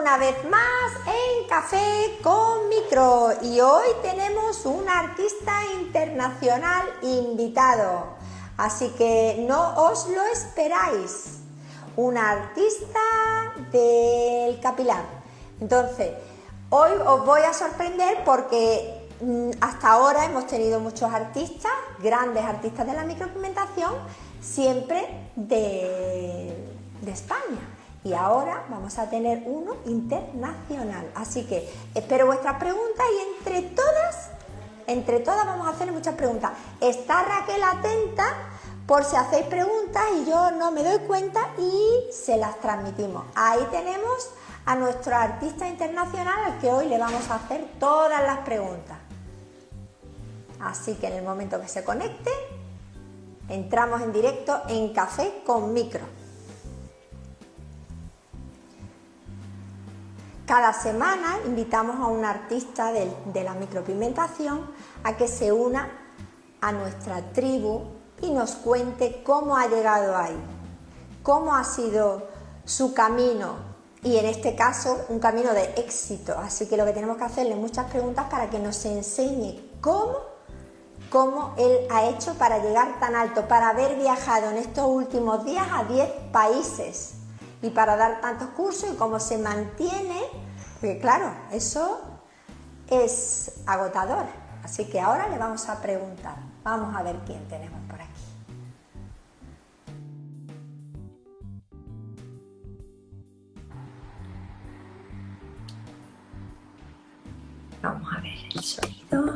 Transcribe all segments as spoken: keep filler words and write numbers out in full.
una vez más en Café con Micro y hoy tenemos un artista internacional invitado, así que no os lo esperáis, un artista del capilar. Entonces, hoy os voy a sorprender porque mmm, hasta ahora hemos tenido muchos artistas, grandes artistas de la micropigmentación, siempre de, de España. Y ahora vamos a tener uno internacional. Así que espero vuestras preguntas y entre todas, entre todas vamos a hacer muchas preguntas. Está Raquel atenta por si hacéis preguntas y yo no me doy cuenta y se las transmitimos. Ahí tenemos a nuestro artista internacional al que hoy le vamos a hacer todas las preguntas. Así que en el momento que se conecte, entramos en directo en Café con Micro. Cada semana invitamos a un artista de, de la micropigmentación a que se una a nuestra tribu y nos cuente cómo ha llegado ahí, cómo ha sido su camino y en este caso un camino de éxito. Así que lo que tenemos que hacerle muchas preguntas para que nos enseñe cómo, cómo él ha hecho para llegar tan alto, para haber viajado en estos últimos días a diez países. Y para dar tantos cursos y cómo se mantiene, porque claro, eso es agotador. Así que ahora le vamos a preguntar. Vamos a ver quién tenemos por aquí. Vamos a ver el sonido.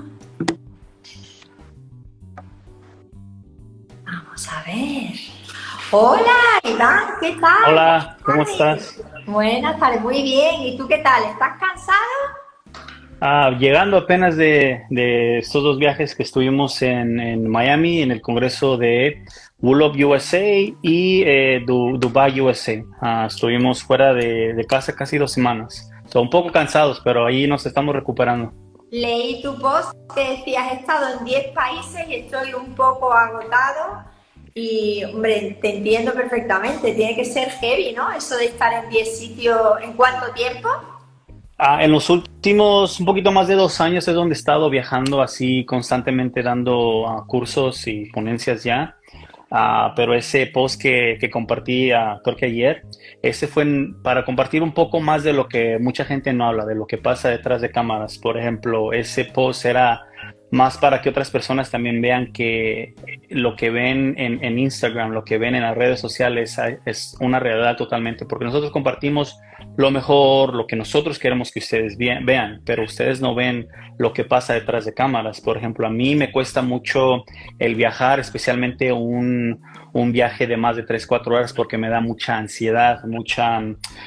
Vamos a ver. Hola, Iván, ¿qué tal? Hola, ¿cómo estás? Buenas tardes, muy bien. ¿Y tú qué tal? ¿Estás cansado? Ah, llegando apenas de, de estos dos viajes que estuvimos en, en Miami, en el Congreso de Wulop U S A y eh, du, Dubai U S A. Ah, estuvimos fuera de, de casa casi dos semanas. Son un poco cansados, pero ahí nos estamos recuperando. Leí tu post que decías, he estado en diez países y estoy un poco agotado. Y, hombre, te entiendo perfectamente, tiene que ser heavy, ¿no? Eso de estar en diez sitios, ¿en cuánto tiempo? Ah, en los últimos, un poquito más de dos años es donde he estado viajando así constantemente dando uh, cursos y ponencias ya. Uh, pero ese post que, que compartí, uh, creo que ayer, ese fue en, para compartir un poco más de lo que mucha gente no habla, de lo que pasa detrás de cámaras. Por ejemplo, ese post era más para que otras personas también vean que lo que ven en, en Instagram, lo que ven en las redes sociales es una realidad totalmente, porque nosotros compartimos lo mejor, lo que nosotros queremos que ustedes vean, pero ustedes no ven lo que pasa detrás de cámaras. Por ejemplo, a mí me cuesta mucho el viajar, especialmente un, un viaje de más de tres, cuatro horas, porque me da mucha ansiedad, mucha...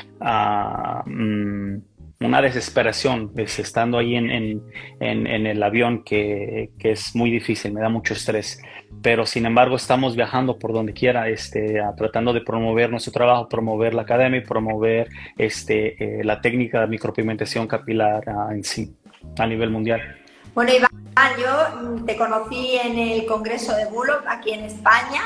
Uh, um, una desesperación pues, estando ahí en, en, en, en el avión que, que es muy difícil, me da mucho estrés, pero sin embargo estamos viajando por donde quiera, este, a, tratando de promover nuestro trabajo, promover la academia y promover este, eh, la técnica de micropigmentación capilar uh, en sí, a nivel mundial. Bueno, Iván, yo te conocí en el Congreso de Wulop aquí en España.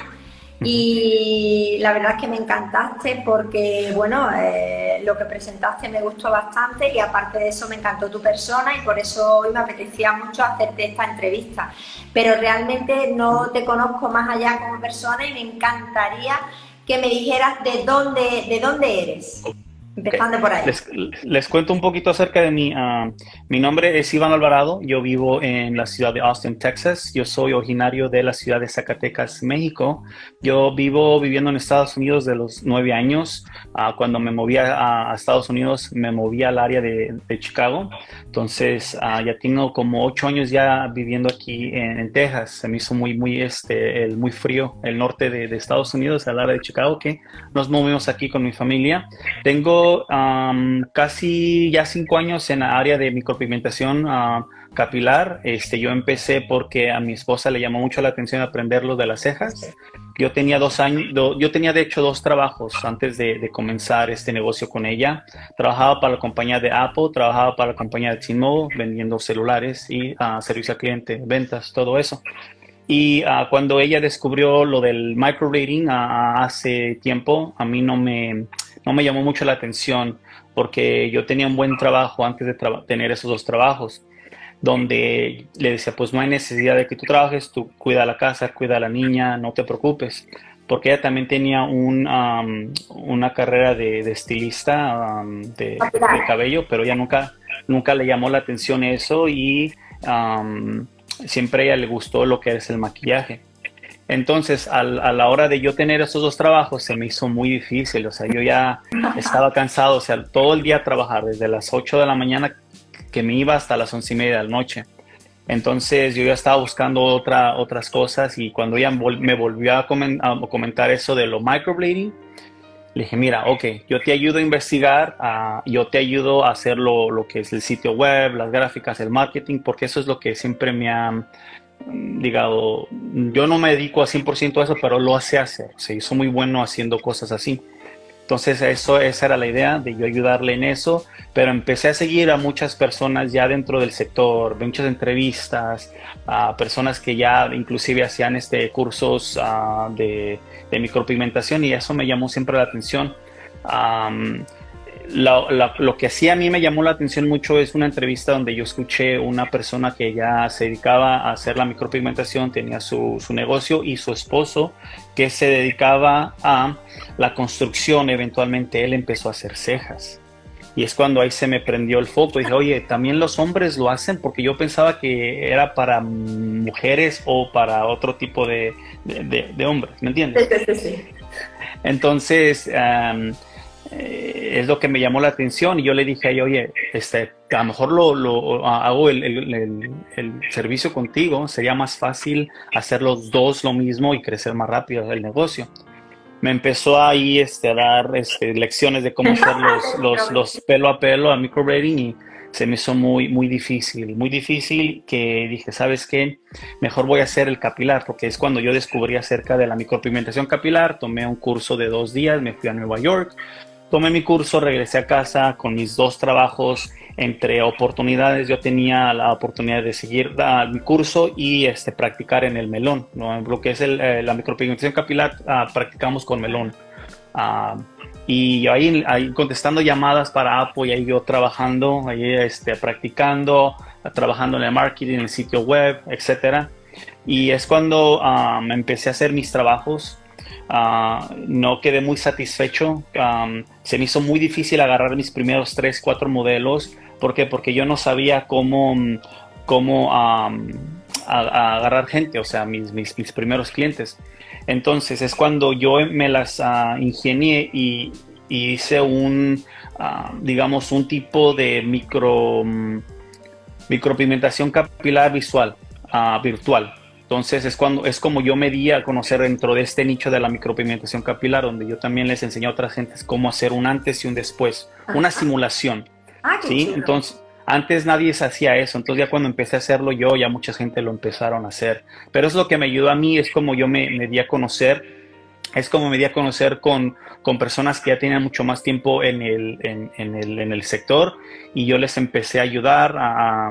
Y la verdad es que me encantaste porque, bueno, eh, lo que presentaste me gustó bastante y aparte de eso me encantó tu persona y por eso hoy me apetecía mucho hacerte esta entrevista. Pero realmente no te conozco más allá como persona y me encantaría que me dijeras de dónde, de dónde eres. Empezando por ahí. Les, les cuento un poquito acerca de mí. Uh, mi nombre es Iván Alvarado. Yo vivo en la ciudad de Austin, Texas. Yo soy originario de la ciudad de Zacatecas, México. Yo vivo viviendo en Estados Unidos de los nueve años. Uh, cuando me moví a, a Estados Unidos, me moví al área de, de Chicago. Entonces, uh, ya tengo como ocho años ya viviendo aquí en, en Texas. Se me hizo muy, muy, este, el, muy frío el norte de, de Estados Unidos, al área de Chicago, que nos movimos aquí con mi familia. Tengo Um, casi ya cinco años en la área de micropigmentación uh, capilar. Este, yo empecé porque a mi esposa le llamó mucho la atención aprender lo de las cejas. Yo tenía dos años, do, yo tenía de hecho dos trabajos antes de, de comenzar este negocio con ella. Trabajaba para la compañía de Apple, trabajaba para la compañía de T-Mobile vendiendo celulares y uh, servicio al cliente, ventas, todo eso. Y uh, cuando ella descubrió lo del microblading uh, hace tiempo, a mí no me, no me llamó mucho la atención porque yo tenía un buen trabajo antes de tener esos dos trabajos, donde le decía, pues no hay necesidad de que tú trabajes, tú cuida la casa, cuida a la niña, no te preocupes. Porque ella también tenía un, um, una carrera de, de estilista um, de, de cabello, pero ella nunca, nunca le llamó la atención eso y um, siempre a ella le gustó lo que es el maquillaje. Entonces, al, a la hora de yo tener esos dos trabajos, se me hizo muy difícil. O sea, yo ya estaba cansado, o sea, todo el día a trabajar, desde las ocho de la mañana que me iba hasta las once y media de la noche. Entonces, yo ya estaba buscando otra, otras cosas y cuando ella vol me volvió a, comen a comentar eso de lo microblading, le dije, mira, ok, yo te ayudo a investigar, uh, yo te ayudo a hacer lo, lo que es el sitio web, las gráficas, el marketing, porque eso es lo que siempre me ha... digamos, yo no me dedico a cien por ciento a eso, pero lo hace hacer. Se hizo muy bueno haciendo cosas así. Entonces, eso, esa era la idea de yo ayudarle en eso, pero empecé a seguir a muchas personas ya dentro del sector, muchas entrevistas, a personas que ya inclusive hacían este, cursos uh, de, de micropigmentación y eso me llamó siempre la atención. Um, La, la, lo que sí a mí me llamó la atención mucho es una entrevista donde yo escuché una persona que ya se dedicaba a hacer la micropigmentación, tenía su, su negocio y su esposo que se dedicaba a la construcción. Eventualmente él empezó a hacer cejas y es cuando ahí se me prendió el foco y dije, oye, ¿también los hombres lo hacen? Porque yo pensaba que era para mujeres o para otro tipo de, de, de, de hombres, ¿me entiendes? Sí, sí, sí. Entonces... Um, Eh, es lo que me llamó la atención y yo le dije a ella, oye, este, a lo mejor lo, lo hago el, el, el, el servicio contigo, sería más fácil hacer los dos lo mismo y crecer más rápido el negocio. Me empezó ahí este, a dar este, lecciones de cómo hacer los, los, los pelo a pelo, a microblading y se me hizo muy, muy difícil, muy difícil que dije, ¿sabes qué? Mejor voy a hacer el capilar, porque es cuando yo descubrí acerca de la micropigmentación capilar, tomé un curso de dos días, me fui a Nueva York, tomé mi curso, regresé a casa con mis dos trabajos entre oportunidades. Yo tenía la oportunidad de seguir uh, mi curso y este, practicar en el melón, ¿no? Lo que es el, eh, la micropigmentación capilar, uh, practicamos con melón. Uh, y ahí, ahí contestando llamadas para Apple y ahí yo trabajando, ahí este, practicando, trabajando en el marketing, en el sitio web, etcétera. Y es cuando uh, me empecé a hacer mis trabajos. Uh, no quedé muy satisfecho, um, se me hizo muy difícil agarrar mis primeros tres, cuatro modelos. ¿Por qué? Porque yo no sabía cómo, cómo um, a, a agarrar gente, o sea, mis, mis, mis primeros clientes. Entonces es cuando yo me las uh, ingenié y, y hice un, uh, digamos, un tipo de micro, um, micropigmentación capilar visual, uh, virtual. Entonces es, cuando, es como yo me di a conocer dentro de este nicho de la micropigmentación capilar, donde yo también les enseñé a otras gentes cómo hacer un antes y un después, Ajá. una simulación. Ah, qué ¿Sí? chido. Entonces, antes nadie se hacía eso, entonces ya cuando empecé a hacerlo yo, ya mucha gente lo empezaron a hacer. Pero es lo que me ayudó a mí, es como yo me, me di a conocer. Es como me di a conocer con, con personas que ya tenían mucho más tiempo en el, en, en el, en el sector y yo les empecé a ayudar a,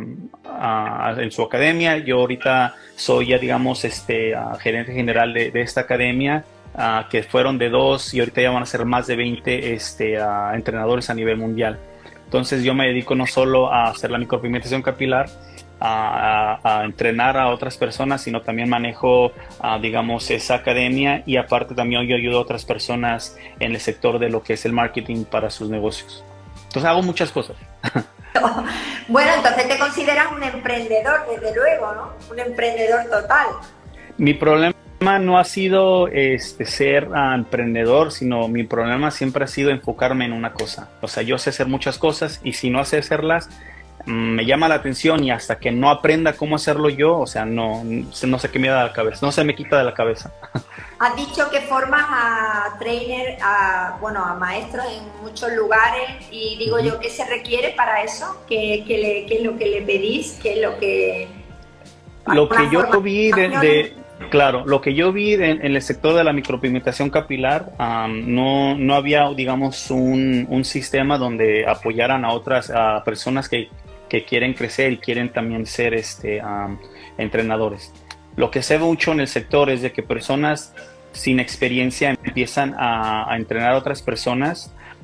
a, a, en su academia. Yo ahorita soy ya, digamos, este, a gerente general de, de esta academia, a, que fueron de dos y ahorita ya van a ser más de veinte este, a, entrenadores a nivel mundial. Entonces yo me dedico no solo a hacer la micropigmentación capilar, A, a, a entrenar a otras personas, sino también manejo, a, digamos, esa academia y aparte también yo ayudo a otras personas en el sector de lo que es el marketing para sus negocios. Entonces hago muchas cosas. Bueno, entonces te consideras un emprendedor, desde luego, ¿no? Un emprendedor total. Mi problema no ha sido este, ser uh, emprendedor, sino mi problema siempre ha sido enfocarme en una cosa. O sea, yo sé hacer muchas cosas y si no sé hacerlas, me llama la atención y hasta que no aprenda cómo hacerlo yo, o sea, no, no sé qué me da la cabeza, no se me quita de la cabeza. Has dicho que formas a trainer, a, bueno, a maestros en muchos lugares y digo uh-huh. yo, ¿qué se requiere para eso? ¿Qué, qué, le, qué es lo que le pedís? ¿Qué es lo que...? Lo que yo vi de, de, claro, lo que yo vi en, en el sector de la micropigmentación capilar, um, no, no había, digamos, un, un sistema donde apoyaran a otras a personas que que quieren crecer y quieren también ser este, um, entrenadores. Lo que se ve mucho en el sector es de que personas sin experiencia empiezan a, a entrenar a otras personas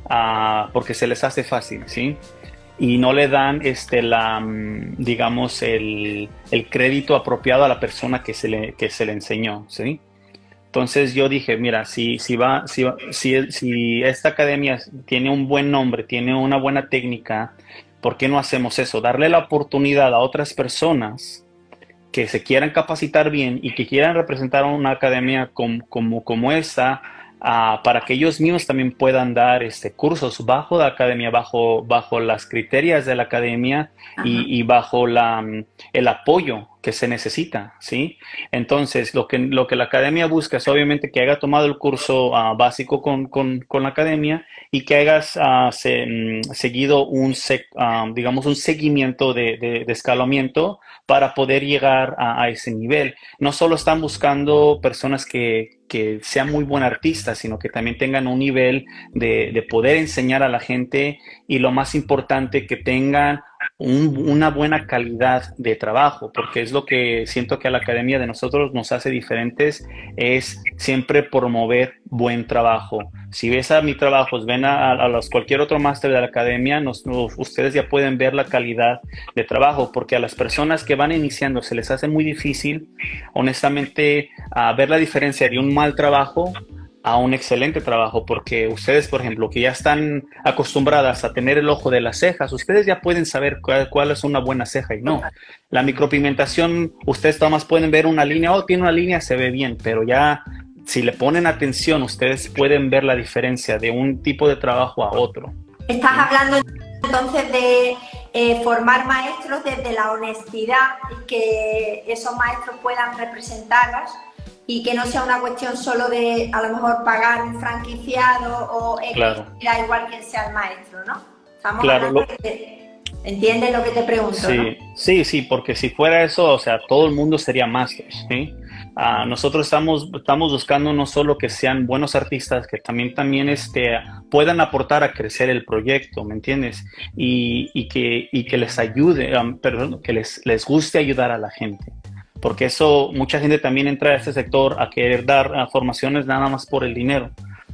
uh, porque se les hace fácil, ¿sí? Y no le dan, este, la, digamos, el, el crédito apropiado a la persona que se le, que se le enseñó, ¿sí? Entonces yo dije, mira, si, si, va, si, va, si, si esta academia tiene un buen nombre, tiene una buena técnica, ¿por qué no hacemos eso? Darle la oportunidad a otras personas que se quieran capacitar bien y que quieran representar a una academia como, como, como esta, uh, para que ellos mismos también puedan dar este, cursos bajo la academia, bajo, bajo las criterias de la academia y, y bajo la, el apoyo que se necesita, ¿sí? Entonces, lo que, lo que la academia busca es obviamente que haya tomado el curso uh, básico con, con, con la academia y que hayas uh, se, um, seguido un, sec, um, digamos, un seguimiento de, de, de escalamiento para poder llegar a, a ese nivel. No solo están buscando personas que, que sean muy buenos artistas, sino que también tengan un nivel de, de poder enseñar a la gente y lo más importante, que tengan Un, una buena calidad de trabajo, porque es lo que siento que a la academia de nosotros nos hace diferentes, es siempre promover buen trabajo. Si ves a mi trabajo, ven a, a los, cualquier otro máster de la academia, nos, nos, ustedes ya pueden ver la calidad de trabajo, porque a las personas que van iniciando se les hace muy difícil, honestamente, a ver la diferencia de un mal trabajo a un excelente trabajo, porque ustedes, por ejemplo, que ya están acostumbradas a tener el ojo de las cejas, ustedes ya pueden saber cuál, cuál es una buena ceja y no. La micropigmentación, ustedes nada más pueden ver una línea, oh, tiene una línea, se ve bien, pero ya si le ponen atención, ustedes pueden ver la diferencia de un tipo de trabajo a otro. Estás ¿sí? hablando entonces de eh, formar maestros desde la honestidad y que esos maestros puedan representaros, y que no sea una cuestión solo de, a lo mejor, pagar un franquiciado o claro. Da igual quién sea el maestro, ¿no? Estamos claro, hablando lo... de... ¿Entiendes lo que te pregunto? Sí, ¿no? sí, sí, porque si fuera eso, o sea, todo el mundo sería máster, ¿sí? Uh, nosotros estamos, estamos buscando no solo que sean buenos artistas, que también, también este, puedan aportar a crecer el proyecto, ¿me entiendes? Y, y, que, y que les ayude, um, perdón, que les, les guste ayudar a la gente. Porque eso, mucha gente también entra a este sector a querer dar uh, formaciones nada más por el dinero,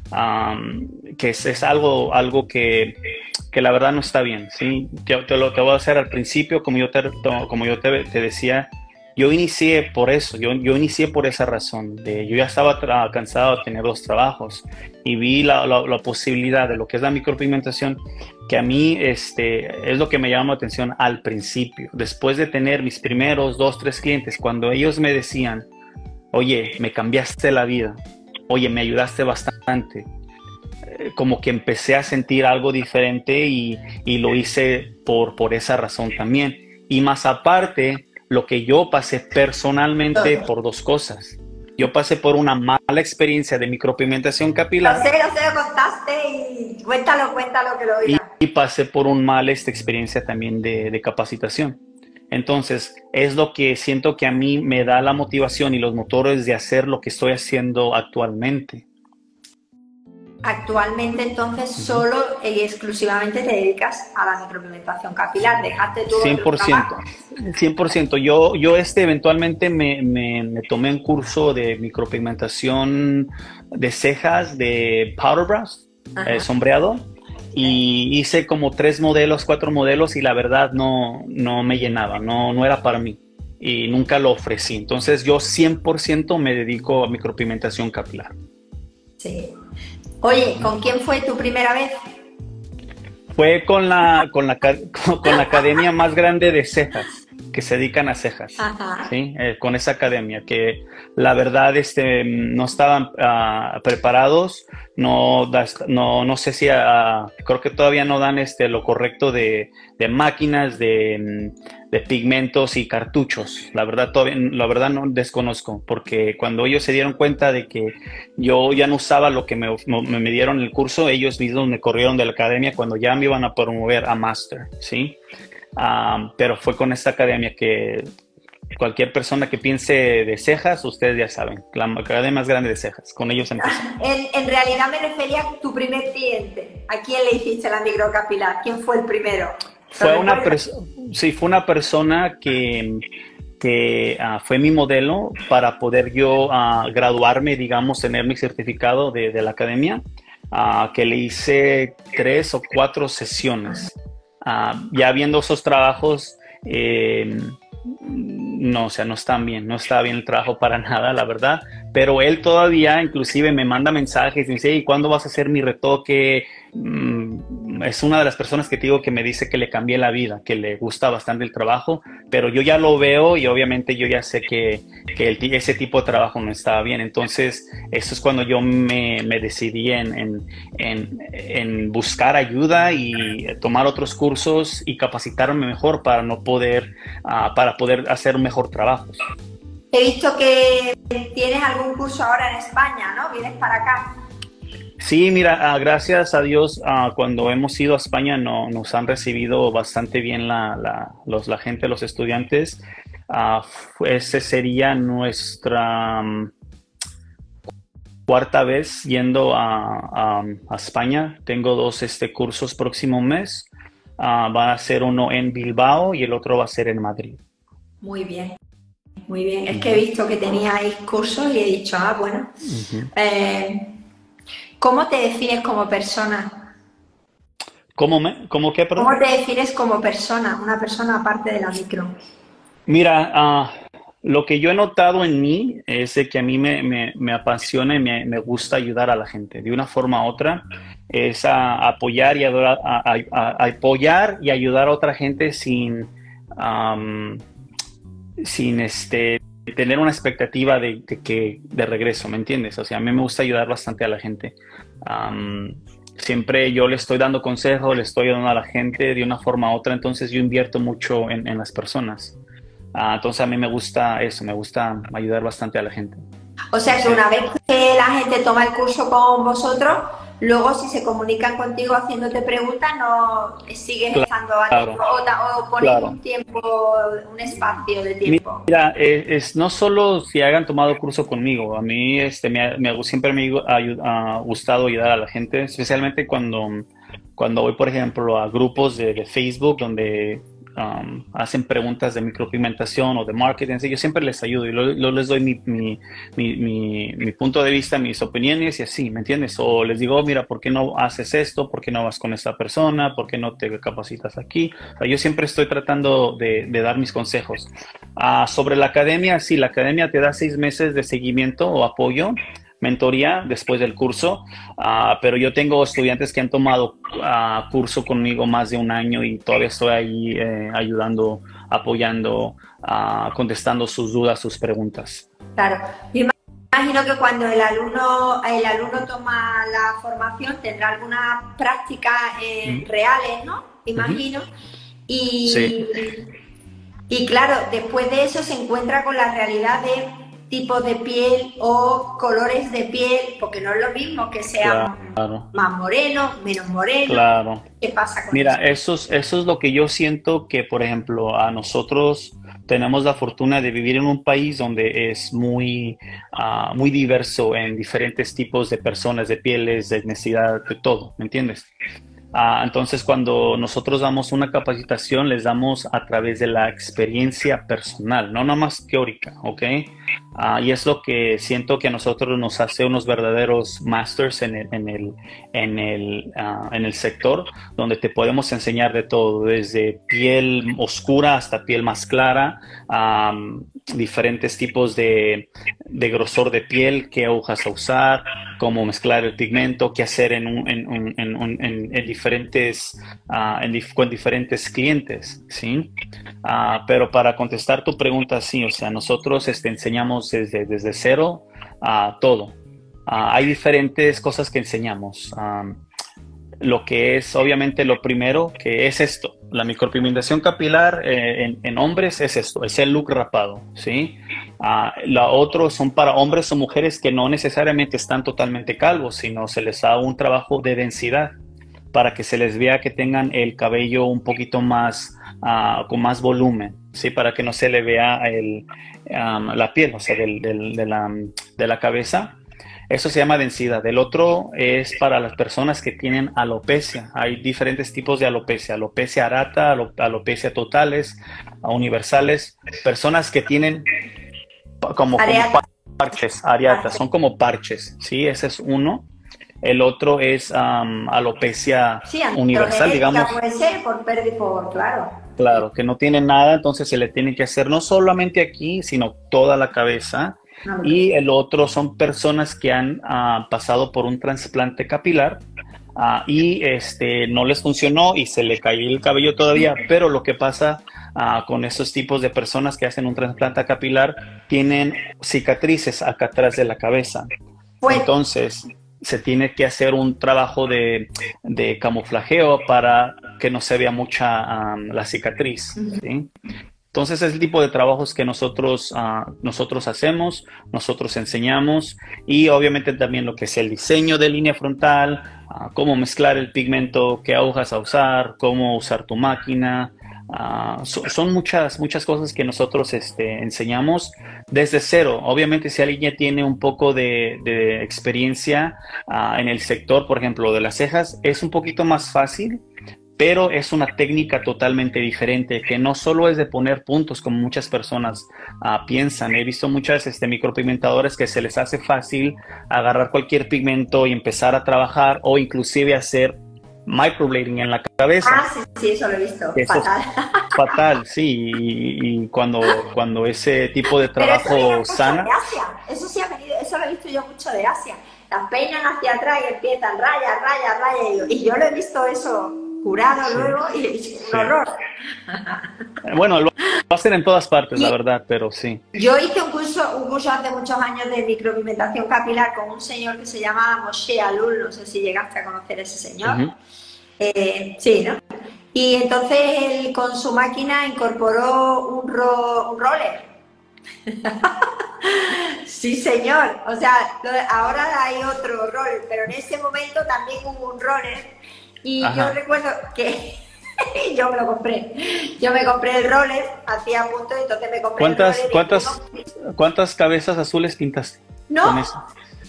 um, que es, es algo, algo que, que la verdad no está bien, ¿sí? Te, te lo te voy a hacer al principio, como yo te, como yo te, te decía, yo inicié por eso, yo, yo inicié por esa razón, de, yo ya estaba cansado de tener dos trabajos y vi la, la, la posibilidad de lo que es la micropigmentación, que a mí este, es lo que me llamó la atención al principio. Después de tener mis primeros dos, tres clientes, cuando ellos me decían, oye, me cambiaste la vida, oye, me ayudaste bastante, eh, como que empecé a sentir algo diferente y, y lo hice por, por esa razón también. Y más aparte, lo que yo pasé personalmente por dos cosas. Yo pasé por una mala experiencia de micropigmentación capilar. No sé, no sé, lo contaste y cuéntalo, cuéntalo que lo diga. Y, y pasé por una mala esta experiencia también de, de capacitación. Entonces, es lo que siento que a mí me da la motivación y los motores de hacer lo que estoy haciendo actualmente. Actualmente, entonces, solo y exclusivamente te dedicas a la micropigmentación capilar. Dejaste todo cien por ciento. cien por ciento. Yo, yo este, eventualmente me, me, me tomé un curso de micropigmentación de cejas, de powder brush, eh, sombreado, y hice como tres modelos, cuatro modelos, y la verdad no, no me llenaba, no, no era para mí. Y nunca lo ofrecí. Entonces, yo cien por ciento me dedico a micropigmentación capilar. Sí. Oye, ¿con quién fue tu primera vez? Fue con la, con la, con la academia más grande de cejas, que se dedican a cejas. Ajá. ¿Sí? Eh, con esa academia, que la verdad este, no estaban uh, preparados, no, no, no sé si, uh, creo que todavía no dan este, lo correcto de, de máquinas, de, de pigmentos y cartuchos. La verdad, todavía, la verdad no desconozco, porque cuando ellos se dieron cuenta de que yo ya no usaba lo que me, me, me dieron en el curso, ellos mismos me corrieron de la academia cuando ya me iban a promover a máster, ¿sí? Um, pero fue con esta academia que cualquier persona que piense de cejas, ustedes ya saben, la academia más grande de cejas, con ellos empezó. En, en realidad me refería a tu primer cliente. ¿A quién le hiciste la microcapilar? ¿Quién fue el primero? Fue una, sí, fue una persona que, que uh, fue mi modelo para poder yo uh, graduarme, digamos, tener mi certificado de, de la academia. uh, que le hice tres o cuatro sesiones. Uh, ya viendo esos trabajos, eh, no, o sea, no están bien, no está bien el trabajo para nada, la verdad. Pero él todavía, inclusive, me manda mensajes y dice, ¿y cuándo vas a hacer mi retoque? Mm, es una de las personas que te digo que me dice que le cambié la vida, que le gusta bastante el trabajo, pero yo ya lo veo y obviamente yo ya sé que, que el, ese tipo de trabajo no estaba bien. Entonces, eso es cuando yo me, me decidí en, en, en, en buscar ayuda y tomar otros cursos y capacitarme mejor para no poder, uh, para poder hacer un mejor trabajo. He visto que tienes algún curso ahora en España, ¿no? Vienes para acá. Sí, mira, uh, gracias a Dios, uh, cuando hemos ido a España no, nos han recibido bastante bien la, la, los, la gente, los estudiantes. Uh, ese sería nuestra um, cuarta vez yendo a, a, a España. Tengo dos este, cursos próximo mes. Uh, va a ser uno en Bilbao y el otro va a ser en Madrid. Muy bien. Muy bien, es que he visto que teníais cursos y he dicho, ah, bueno. Uh-huh. eh, ¿Cómo te defines como persona? ¿Cómo, me, cómo qué, perdón? ¿Cómo te defines como persona, una persona aparte de la micro? Mira, uh, lo que yo he notado en mí es de que a mí me, me, me apasiona y me, me gusta ayudar a la gente de una forma u otra. Es a, a apoyar, y a, a, a, a apoyar y ayudar a otra gente sin... Um, sin este tener una expectativa de, de que de regreso, ¿me entiendes? O sea, a mí me gusta ayudar bastante a la gente. Um, siempre yo le estoy dando consejos, le estoy dando a la gente de una forma u otra, entonces yo invierto mucho en, en las personas. Uh, entonces a mí me gusta eso, me gusta ayudar bastante a la gente. O sea que una vez que la gente toma el curso con vosotros, luego si se comunican contigo haciéndote preguntas, no sigues claro, estando claro, o, o pones claro. un tiempo, un espacio de tiempo. Mira, es, es no solo si hayan tomado curso conmigo, a mí este, me, me, siempre me ha, ha gustado ayudar a la gente, especialmente cuando, cuando voy, por ejemplo, a grupos de, de Facebook donde Um, hacen preguntas de micropigmentación o de marketing, yo siempre les ayudo y lo, lo les doy mi, mi, mi, mi, mi punto de vista, mis opiniones y así, ¿me entiendes? O les digo, mira, ¿por qué no haces esto? ¿Por qué no vas con esta persona? ¿Por qué no te capacitas aquí? O sea, yo siempre estoy tratando de, de dar mis consejos. Uh, sobre la academia, sí, la academia te da seis meses de seguimiento o apoyo, mentoría después del curso, uh, pero yo tengo estudiantes que han tomado uh, curso conmigo más de un año y todavía estoy ahí eh, ayudando, apoyando, uh, contestando sus dudas, sus preguntas. Claro, yo imagino que cuando el alumno, el alumno toma la formación tendrá algunas prácticas eh, mm. reales, ¿no? Imagino. Mm-hmm. Y, sí. y claro, después de eso se encuentra con la realidad de tipos de piel o colores de piel, porque no es lo mismo que sea claro. más moreno, menos moreno. Claro. ¿Qué pasa con Mira, eso? Eso es, eso es lo que yo siento que, por ejemplo, a nosotros tenemos la fortuna de vivir en un país donde es muy, uh, muy diverso en diferentes tipos de personas, de pieles, de etnicidad, de todo, ¿me entiendes? Uh, entonces, cuando nosotros damos una capacitación, les damos a través de la experiencia personal, no nada más teórica, ¿ok? Uh, y es lo que siento que a nosotros nos hace unos verdaderos masters en el, en el, en el, uh, en el sector, donde te podemos enseñar de todo, desde piel oscura hasta piel más clara, um, diferentes tipos de, de grosor de piel, qué agujas a usar, cómo mezclar el pigmento, qué hacer en, un, en, un, en, un, en, en diferentes, uh, en dif con diferentes clientes, ¿sí? Uh, pero para contestar tu pregunta, sí, o sea, nosotros este, enseñamos desde, desde cero a uh, todo. Uh, hay diferentes cosas que enseñamos. Um, lo que es, obviamente, lo primero, que es esto. La micropigmentación capilar eh, en, en hombres es esto, es el look rapado, ¿sí? Uh, la otra son para hombres o mujeres que no necesariamente están totalmente calvos, sino se les da un trabajo de densidad para que se les vea que tengan el cabello un poquito más, uh, con más volumen, ¿sí? Para que no se le vea el, um, la piel, o sea, del, del, de, la, de la cabeza. Eso se llama densidad. El otro es para las personas que tienen alopecia. Hay diferentes tipos de alopecia. Alopecia areata, alopecia totales, universales. Personas que tienen como, como parches, areata. Son como parches, ¿sí? Ese es uno. El otro es um, alopecia Sí, universal, digamos. puede ser por pérdida, por, claro. Claro, que no tiene nada, entonces se le tiene que hacer no solamente aquí, sino toda la cabeza. No, no. Y el otro son personas que han uh, pasado por un trasplante capilar uh, y este, no les funcionó y se le cayó el cabello todavía, pero lo que pasa uh, con esos tipos de personas que hacen un trasplante capilar, tienen cicatrices acá atrás de la cabeza. Pues, Entonces se tiene que hacer un trabajo de, de camuflajeo para que no se vea mucha um, la cicatriz, ¿sí? Entonces es el tipo de trabajos que nosotros, uh, nosotros hacemos, nosotros enseñamos, y obviamente también lo que es el diseño de línea frontal, uh, cómo mezclar el pigmento, qué agujas a usar, cómo usar tu máquina. Uh, so, son muchas, muchas cosas que nosotros este, enseñamos desde cero. Obviamente si alguien ya tiene un poco de, de experiencia uh, en el sector, por ejemplo, de las cejas, es un poquito más fácil, pero es una técnica totalmente diferente, que no solo es de poner puntos como muchas personas uh, piensan. He visto muchas este, micropigmentadores que se les hace fácil agarrar cualquier pigmento y empezar a trabajar, o inclusive hacer microblading en la cabeza. Ah, sí, sí, eso lo he visto. Eso Fatal. Fatal, sí, y, y cuando, cuando ese tipo de trabajo Pero eso viene mucho sana... de Asia. Eso sí ha venido, eso lo he visto yo mucho de Asia. Las peinan hacia atrás y empiezan raya, raya, raya. Y yo lo he visto eso curado Sí, luego y es un sí. horror. Bueno, lo hacen en todas partes, Y la verdad, pero sí. yo hice un curso, un curso hace muchos años de micropigmentación capilar con un señor que se llamaba Moshe Alul, no sé si llegaste a conocer a ese señor. Ujú. Eh, sí, ¿no? Y entonces él con su máquina incorporó un, ro un roller. Sí, señor. O sea, lo, ahora hay otro roller, pero en ese momento también hubo un roller. Y Ajá. yo recuerdo que yo me lo compré. Yo me compré el roller, hacía punto, y entonces me compré ¿Cuántas, el roller. cuántas, uno... cuántas cabezas azules pintaste No. con eso?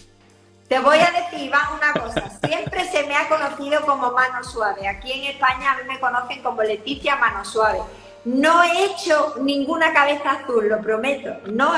Te voy a decir, Iván, una cosa. Siempre se me ha conocido como Mano Suave. Aquí en España a mí me conocen como Leticia Mano Suave. No he hecho ninguna cabeza azul, lo prometo. No.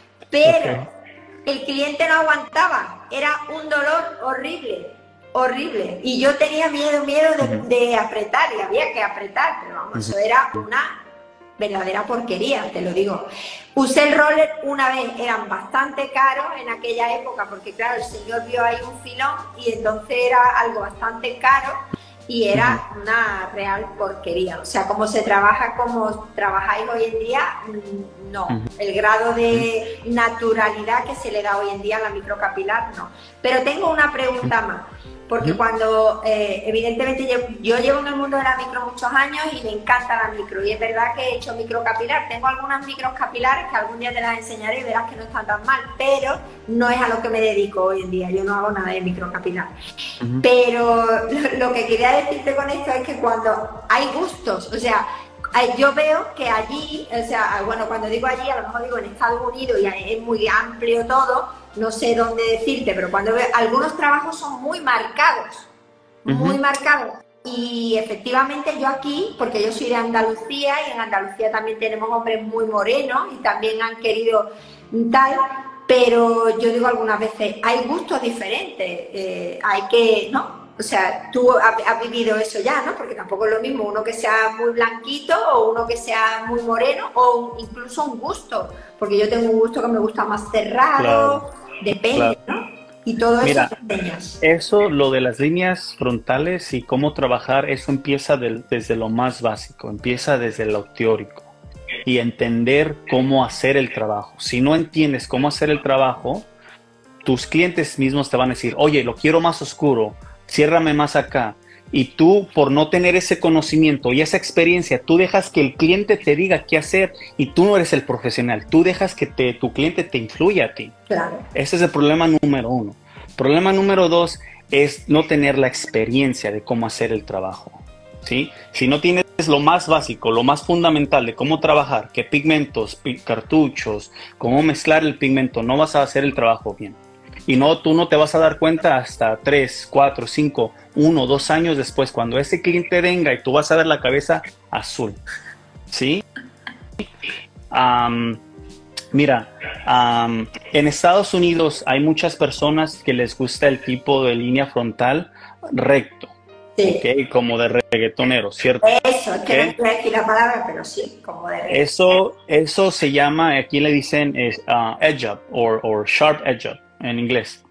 Pero Ok. el cliente no aguantaba. Era un dolor horrible, horrible. Y yo tenía miedo, miedo de, Ujú. de apretar, y había que apretar. Pero vamos, eso era una verdadera porquería, te lo digo. Usé el roller una vez, eran bastante caros en aquella época, porque claro, el señor vio ahí un filón y entonces era algo bastante caro y era una real porquería. O sea, como se trabaja como trabajáis hoy en día, no. El grado de naturalidad que se le da hoy en día a la microcapilar, no. Pero tengo una pregunta más. Porque cuando, eh, evidentemente, yo, yo llevo en el mundo de la micro muchos años y me encanta la micro. Y es verdad que he hecho microcapilar. Tengo algunas micros capilares que algún día te las enseñaré y verás que no están tan mal. Pero no es a lo que me dedico hoy en día. Yo no hago nada de microcapilar. Uh-huh. Pero lo, lo que quería decirte con esto es que cuando hay gustos, o sea, yo veo que allí, o sea, bueno, cuando digo allí, a lo mejor digo en Estados Unidos y es muy amplio todo, no sé dónde decirte, pero cuando veo, algunos trabajos son muy marcados, uh-huh. muy marcados. Y efectivamente yo aquí, porque yo soy de Andalucía y en Andalucía también tenemos hombres muy morenos y también han querido tal, pero yo digo algunas veces, hay gustos diferentes, eh, hay que, ¿no? O sea, tú has vivido eso ya, ¿no? Porque tampoco es lo mismo uno que sea muy blanquito o uno que sea muy moreno o un, incluso un gusto. Porque yo tengo un gusto que me gusta más cerrado, claro, depende, claro, ¿no? Y todo eso. Mira, eso, lo de las líneas frontales y cómo trabajar, eso empieza del, desde lo más básico, empieza desde lo teórico. Y entender cómo hacer el trabajo. Si no entiendes cómo hacer el trabajo, tus clientes mismos te van a decir, oye, lo quiero más oscuro, ciérrame más acá. Y tú, por no tener ese conocimiento y esa experiencia, tú dejas que el cliente te diga qué hacer y tú no eres el profesional. Tú dejas que te, tu cliente te influya a ti. Claro. Ese es el problema número uno. Problema número dos es no tener la experiencia de cómo hacer el trabajo, ¿sí? Si no tienes lo más básico, lo más fundamental de cómo trabajar, qué pigmentos, cartuchos, cómo mezclar el pigmento, no vas a hacer el trabajo bien. Y no, tú no te vas a dar cuenta hasta tres, cuatro, cinco, uno, dos años después, cuando ese cliente venga y tú vas a ver la cabeza azul, ¿sí? Um, Mira, um, en Estados Unidos hay muchas personas que les gusta el tipo de línea frontal recto, Sí. ¿ok? Como de reggaetonero, ¿cierto? Eso, es que ¿Ok? no quiero decir la palabra, pero sí, como de... Eso, eso se llama, aquí le dicen es, uh, edge up or, or sharp edge up en inglés.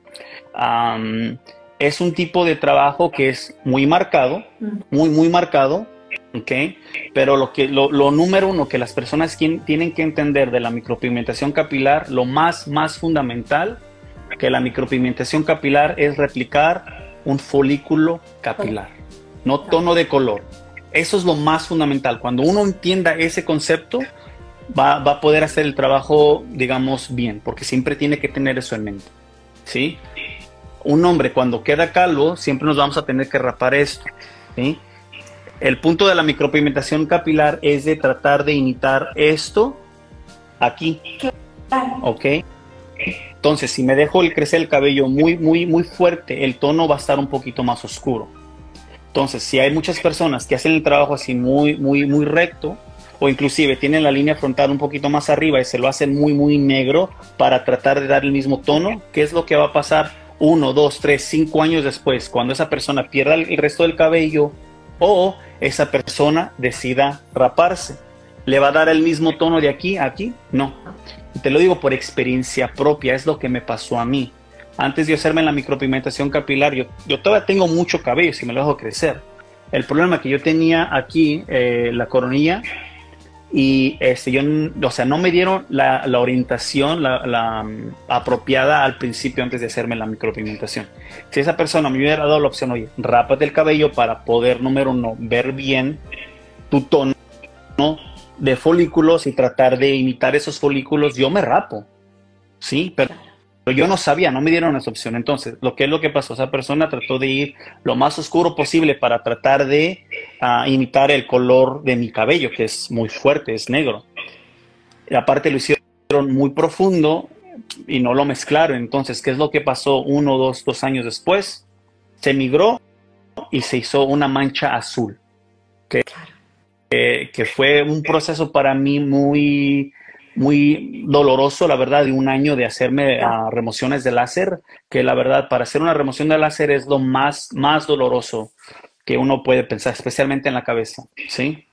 Um, es un tipo de trabajo que es muy marcado, muy, muy marcado, ¿ok? Pero lo, que, lo, lo número uno que las personas quien, tienen que entender de la micropigmentación capilar, lo más, más fundamental que la micropigmentación capilar es replicar un folículo capilar, no tono de color. Eso es lo más fundamental. Cuando uno entienda ese concepto, va, va a poder hacer el trabajo, digamos, bien, porque siempre tiene que tener eso en mente, ¿sí? Un hombre cuando queda calvo, siempre nos vamos a tener que rapar esto, ¿sí? El punto de la micropigmentación capilar es de tratar de imitar esto aquí, ¿ok? Entonces, si me dejo el crecer el cabello muy, muy, muy fuerte, el tono va a estar un poquito más oscuro. Entonces, si hay muchas personas que hacen el trabajo así muy, muy, muy recto, o inclusive tienen la línea frontal un poquito más arriba y se lo hacen muy, muy negro para tratar de dar el mismo tono, ¿qué es lo que va a pasar uno, dos, tres, cinco años después, cuando esa persona pierda el resto del cabello o esa persona decida raparse? ¿Le va a dar el mismo tono de aquí a aquí? No. Te lo digo por experiencia propia, es lo que me pasó a mí. Antes de hacerme la micropigmentación capilar, yo, yo todavía tengo mucho cabello si me lo dejo crecer. El problema que yo tenía aquí, eh, la coronilla, y este, yo, o sea, no me dieron la, la orientación la, la um, apropiada al principio antes de hacerme la micropigmentación. Si esa persona me hubiera dado la opción, oye, rápate el cabello para poder, número uno, ver bien tu tono de folículos y tratar de imitar esos folículos, yo me rapo, ¿sí? Pero Pero yo no sabía, no me dieron esa opción. Entonces, lo que es lo que pasó, esa persona trató de ir lo más oscuro posible para tratar de uh, imitar el color de mi cabello, que es muy fuerte, es negro. Y aparte lo hicieron muy profundo y no lo mezclaron. Entonces, ¿qué es lo que pasó uno, dos, dos años después? Se migró y se hizo una mancha azul, que, que, que fue un proceso para mí muy... muy doloroso, la verdad, de un año de hacerme uh, remociones de láser, que la verdad, para hacer una remoción de láser es lo más, más doloroso que uno puede pensar, especialmente en la cabeza, ¿sí?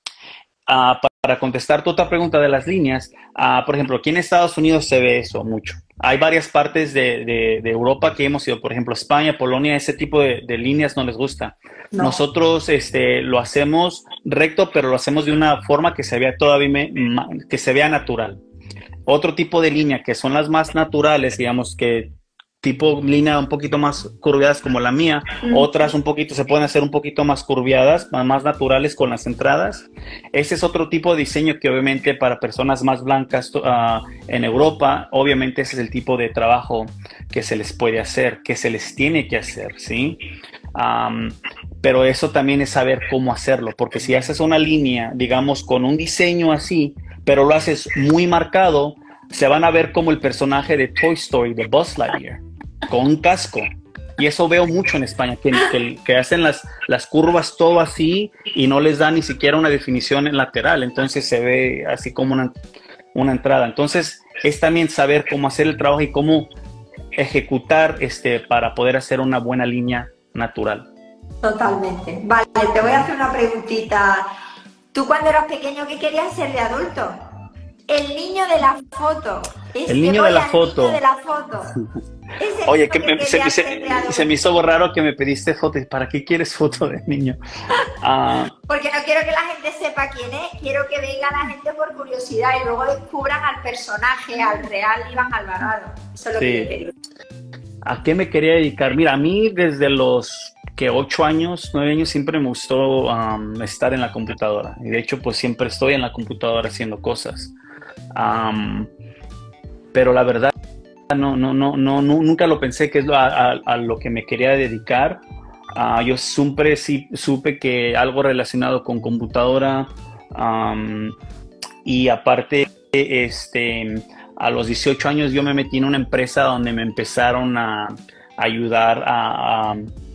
Uh, para contestar tu otra pregunta de las líneas, uh, por ejemplo, aquí en Estados Unidos se ve eso mucho. Hay varias partes de, de, de Europa que hemos ido, por ejemplo, España, Polonia, ese tipo de, de líneas no les gusta. No. Nosotros este, lo hacemos recto, pero lo hacemos de una forma que se vea todavía que se vea natural. Otro tipo de línea que son las más naturales, digamos que tipo línea un poquito más curviadas como la mía, mm. otras un poquito se pueden hacer un poquito más curviadas, más naturales con las entradas. Ese es otro tipo de diseño que obviamente para personas más blancas uh, en Europa, obviamente ese es el tipo de trabajo que se les puede hacer, que se les tiene que hacer, ¿sí? Um, pero eso también es saber cómo hacerlo, porque si haces una línea, digamos, con un diseño así, pero lo haces muy marcado, se van a ver como el personaje de Toy Story, de Buzz Lightyear, con un casco. Y eso veo mucho en España, que, que, que hacen las, las curvas todo así y no les da ni siquiera una definición en lateral. Entonces se ve así como una, una entrada. Entonces es también saber cómo hacer el trabajo y cómo ejecutar este, para poder hacer una buena línea natural. Totalmente. Vale, te voy a hacer una preguntita. ¿Tú cuando eras pequeño qué querías ser de adulto? El niño de la foto. Es el niño de la foto. Niño de la foto. Oye, que, me, que se, se, se me hizo raro que me pediste foto. ¿Para qué quieres foto de niño? Uh, Porque no quiero que la gente sepa quién es. Quiero que venga la gente por curiosidad y luego descubran al personaje, al real Iván Alvarado. Eso es lo sí. que yo quería. ¿A qué me quería dedicar? Mira, a mí desde los que ocho años, nueve años, siempre me gustó um, estar en la computadora. Y de hecho, pues siempre estoy en la computadora haciendo cosas. Um, pero la verdad no, no, no, no, nunca lo pensé que es a, a, a lo que me quería dedicar. Uh, yo siempre sí, supe que algo relacionado con computadora um, y aparte este, a los dieciocho años yo me metí en una empresa donde me empezaron a, a ayudar a, a,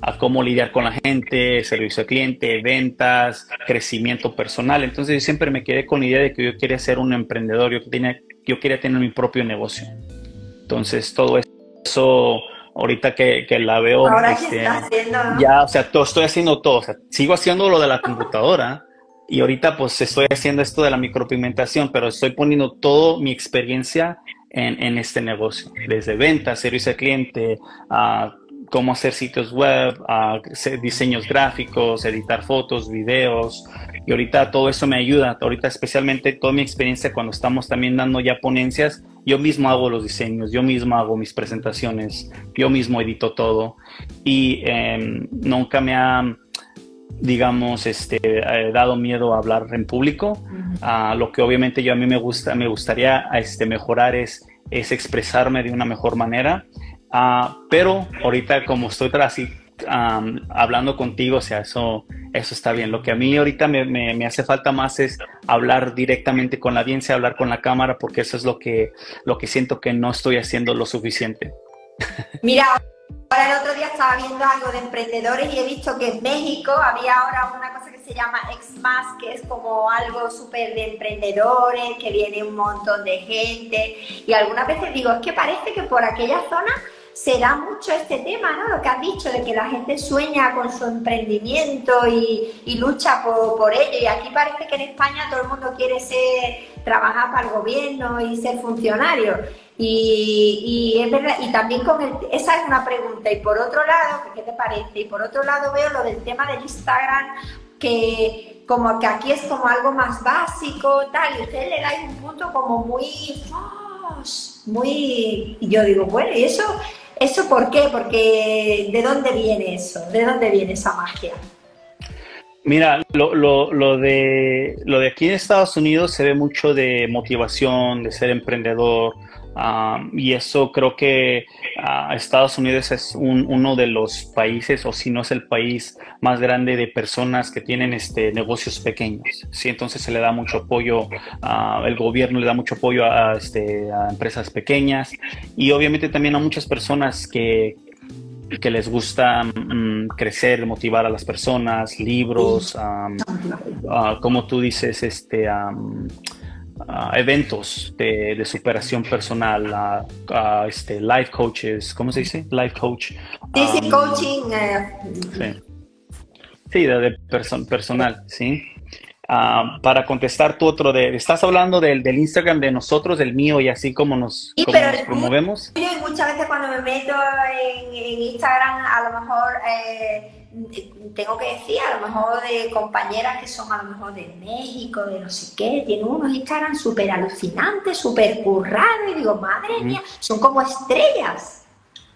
a cómo lidiar con la gente, servicio al cliente, ventas, crecimiento personal. Entonces yo siempre me quedé con la idea de que yo quería ser un emprendedor, yo, tenía, yo quería tener mi propio negocio. Entonces todo eso, ahorita que, que la veo, Ahora este, que está haciendo, ¿no? ya, o sea, todo, estoy haciendo todo, o sea, sigo haciendo lo de la computadora y ahorita pues estoy haciendo esto de la micropigmentación, pero estoy poniendo toda mi experiencia en, en este negocio, desde ventas, servicio al cliente, a cómo hacer sitios web, a hacer diseños gráficos, editar fotos, videos, y ahorita todo eso me ayuda. Ahorita especialmente toda mi experiencia cuando estamos también dando ya ponencias, yo mismo hago los diseños, yo mismo hago mis presentaciones, yo mismo edito todo, y eh, nunca me ha, digamos, este, eh, dado miedo a hablar en público. Uh, lo que obviamente yo a mí me gusta, me gustaría este, mejorar es, es expresarme de una mejor manera. Uh, pero ahorita como estoy así um, hablando contigo, o sea, eso, eso está bien. Lo que a mí ahorita me, me, me hace falta más es hablar directamente con la audiencia, hablar con la cámara, porque eso es lo que, lo que siento que no estoy haciendo lo suficiente. Mira, ahora el otro día estaba viendo algo de emprendedores y he visto que en México había ahora una cosa que se llama X-Mas, que es como algo súper de emprendedores, que viene un montón de gente, y algunas veces digo, es que parece que por aquella zona se da mucho este tema, ¿no? Lo que has dicho, de que la gente sueña con su emprendimiento y, y lucha por, por ello, y aquí parece que en España todo el mundo quiere ser, trabajar para el gobierno y ser funcionario. Y, y es verdad, y también con el, esa es una pregunta. Y por otro lado, ¿qué te parece? Y por otro lado veo lo del tema del Instagram, que como que aquí es como algo más básico, tal, y ustedes le dais un punto como muy, muy, y yo digo, bueno, ¿y eso, eso por qué? Porque ¿de dónde viene eso? ¿De dónde viene esa magia? Mira, lo, lo, lo, de, lo de aquí en Estados Unidos se ve mucho de motivación, de ser emprendedor, um, y eso creo que uh, Estados Unidos es un, uno de los países, o si no es el país más grande de personas que tienen este, negocios pequeños, ¿sí? Entonces se le da mucho apoyo, uh, el gobierno le da mucho apoyo a, a, este, a empresas pequeñas, y obviamente también a muchas personas que que les gusta um, crecer, motivar a las personas, libros, um, uh, como tú dices, este, um, uh, eventos de, de superación personal, uh, uh, este, life coaches, ¿cómo se dice? Life coach. Sí, sí, um, coaching. Eh. Sí, sí, de, de perso personal, sí. Uh, para contestar tu otro, de, estás hablando del, del Instagram de nosotros, del mío, y así como nos, sí, como pero nos promovemos. Yo, y muchas veces cuando me meto en, en Instagram, a lo mejor eh, tengo que decir, a lo mejor de compañeras que son a lo mejor de México, de no sé qué, tienen unos Instagram súper alucinantes, súper currados, y digo, madre mía, son como estrellas.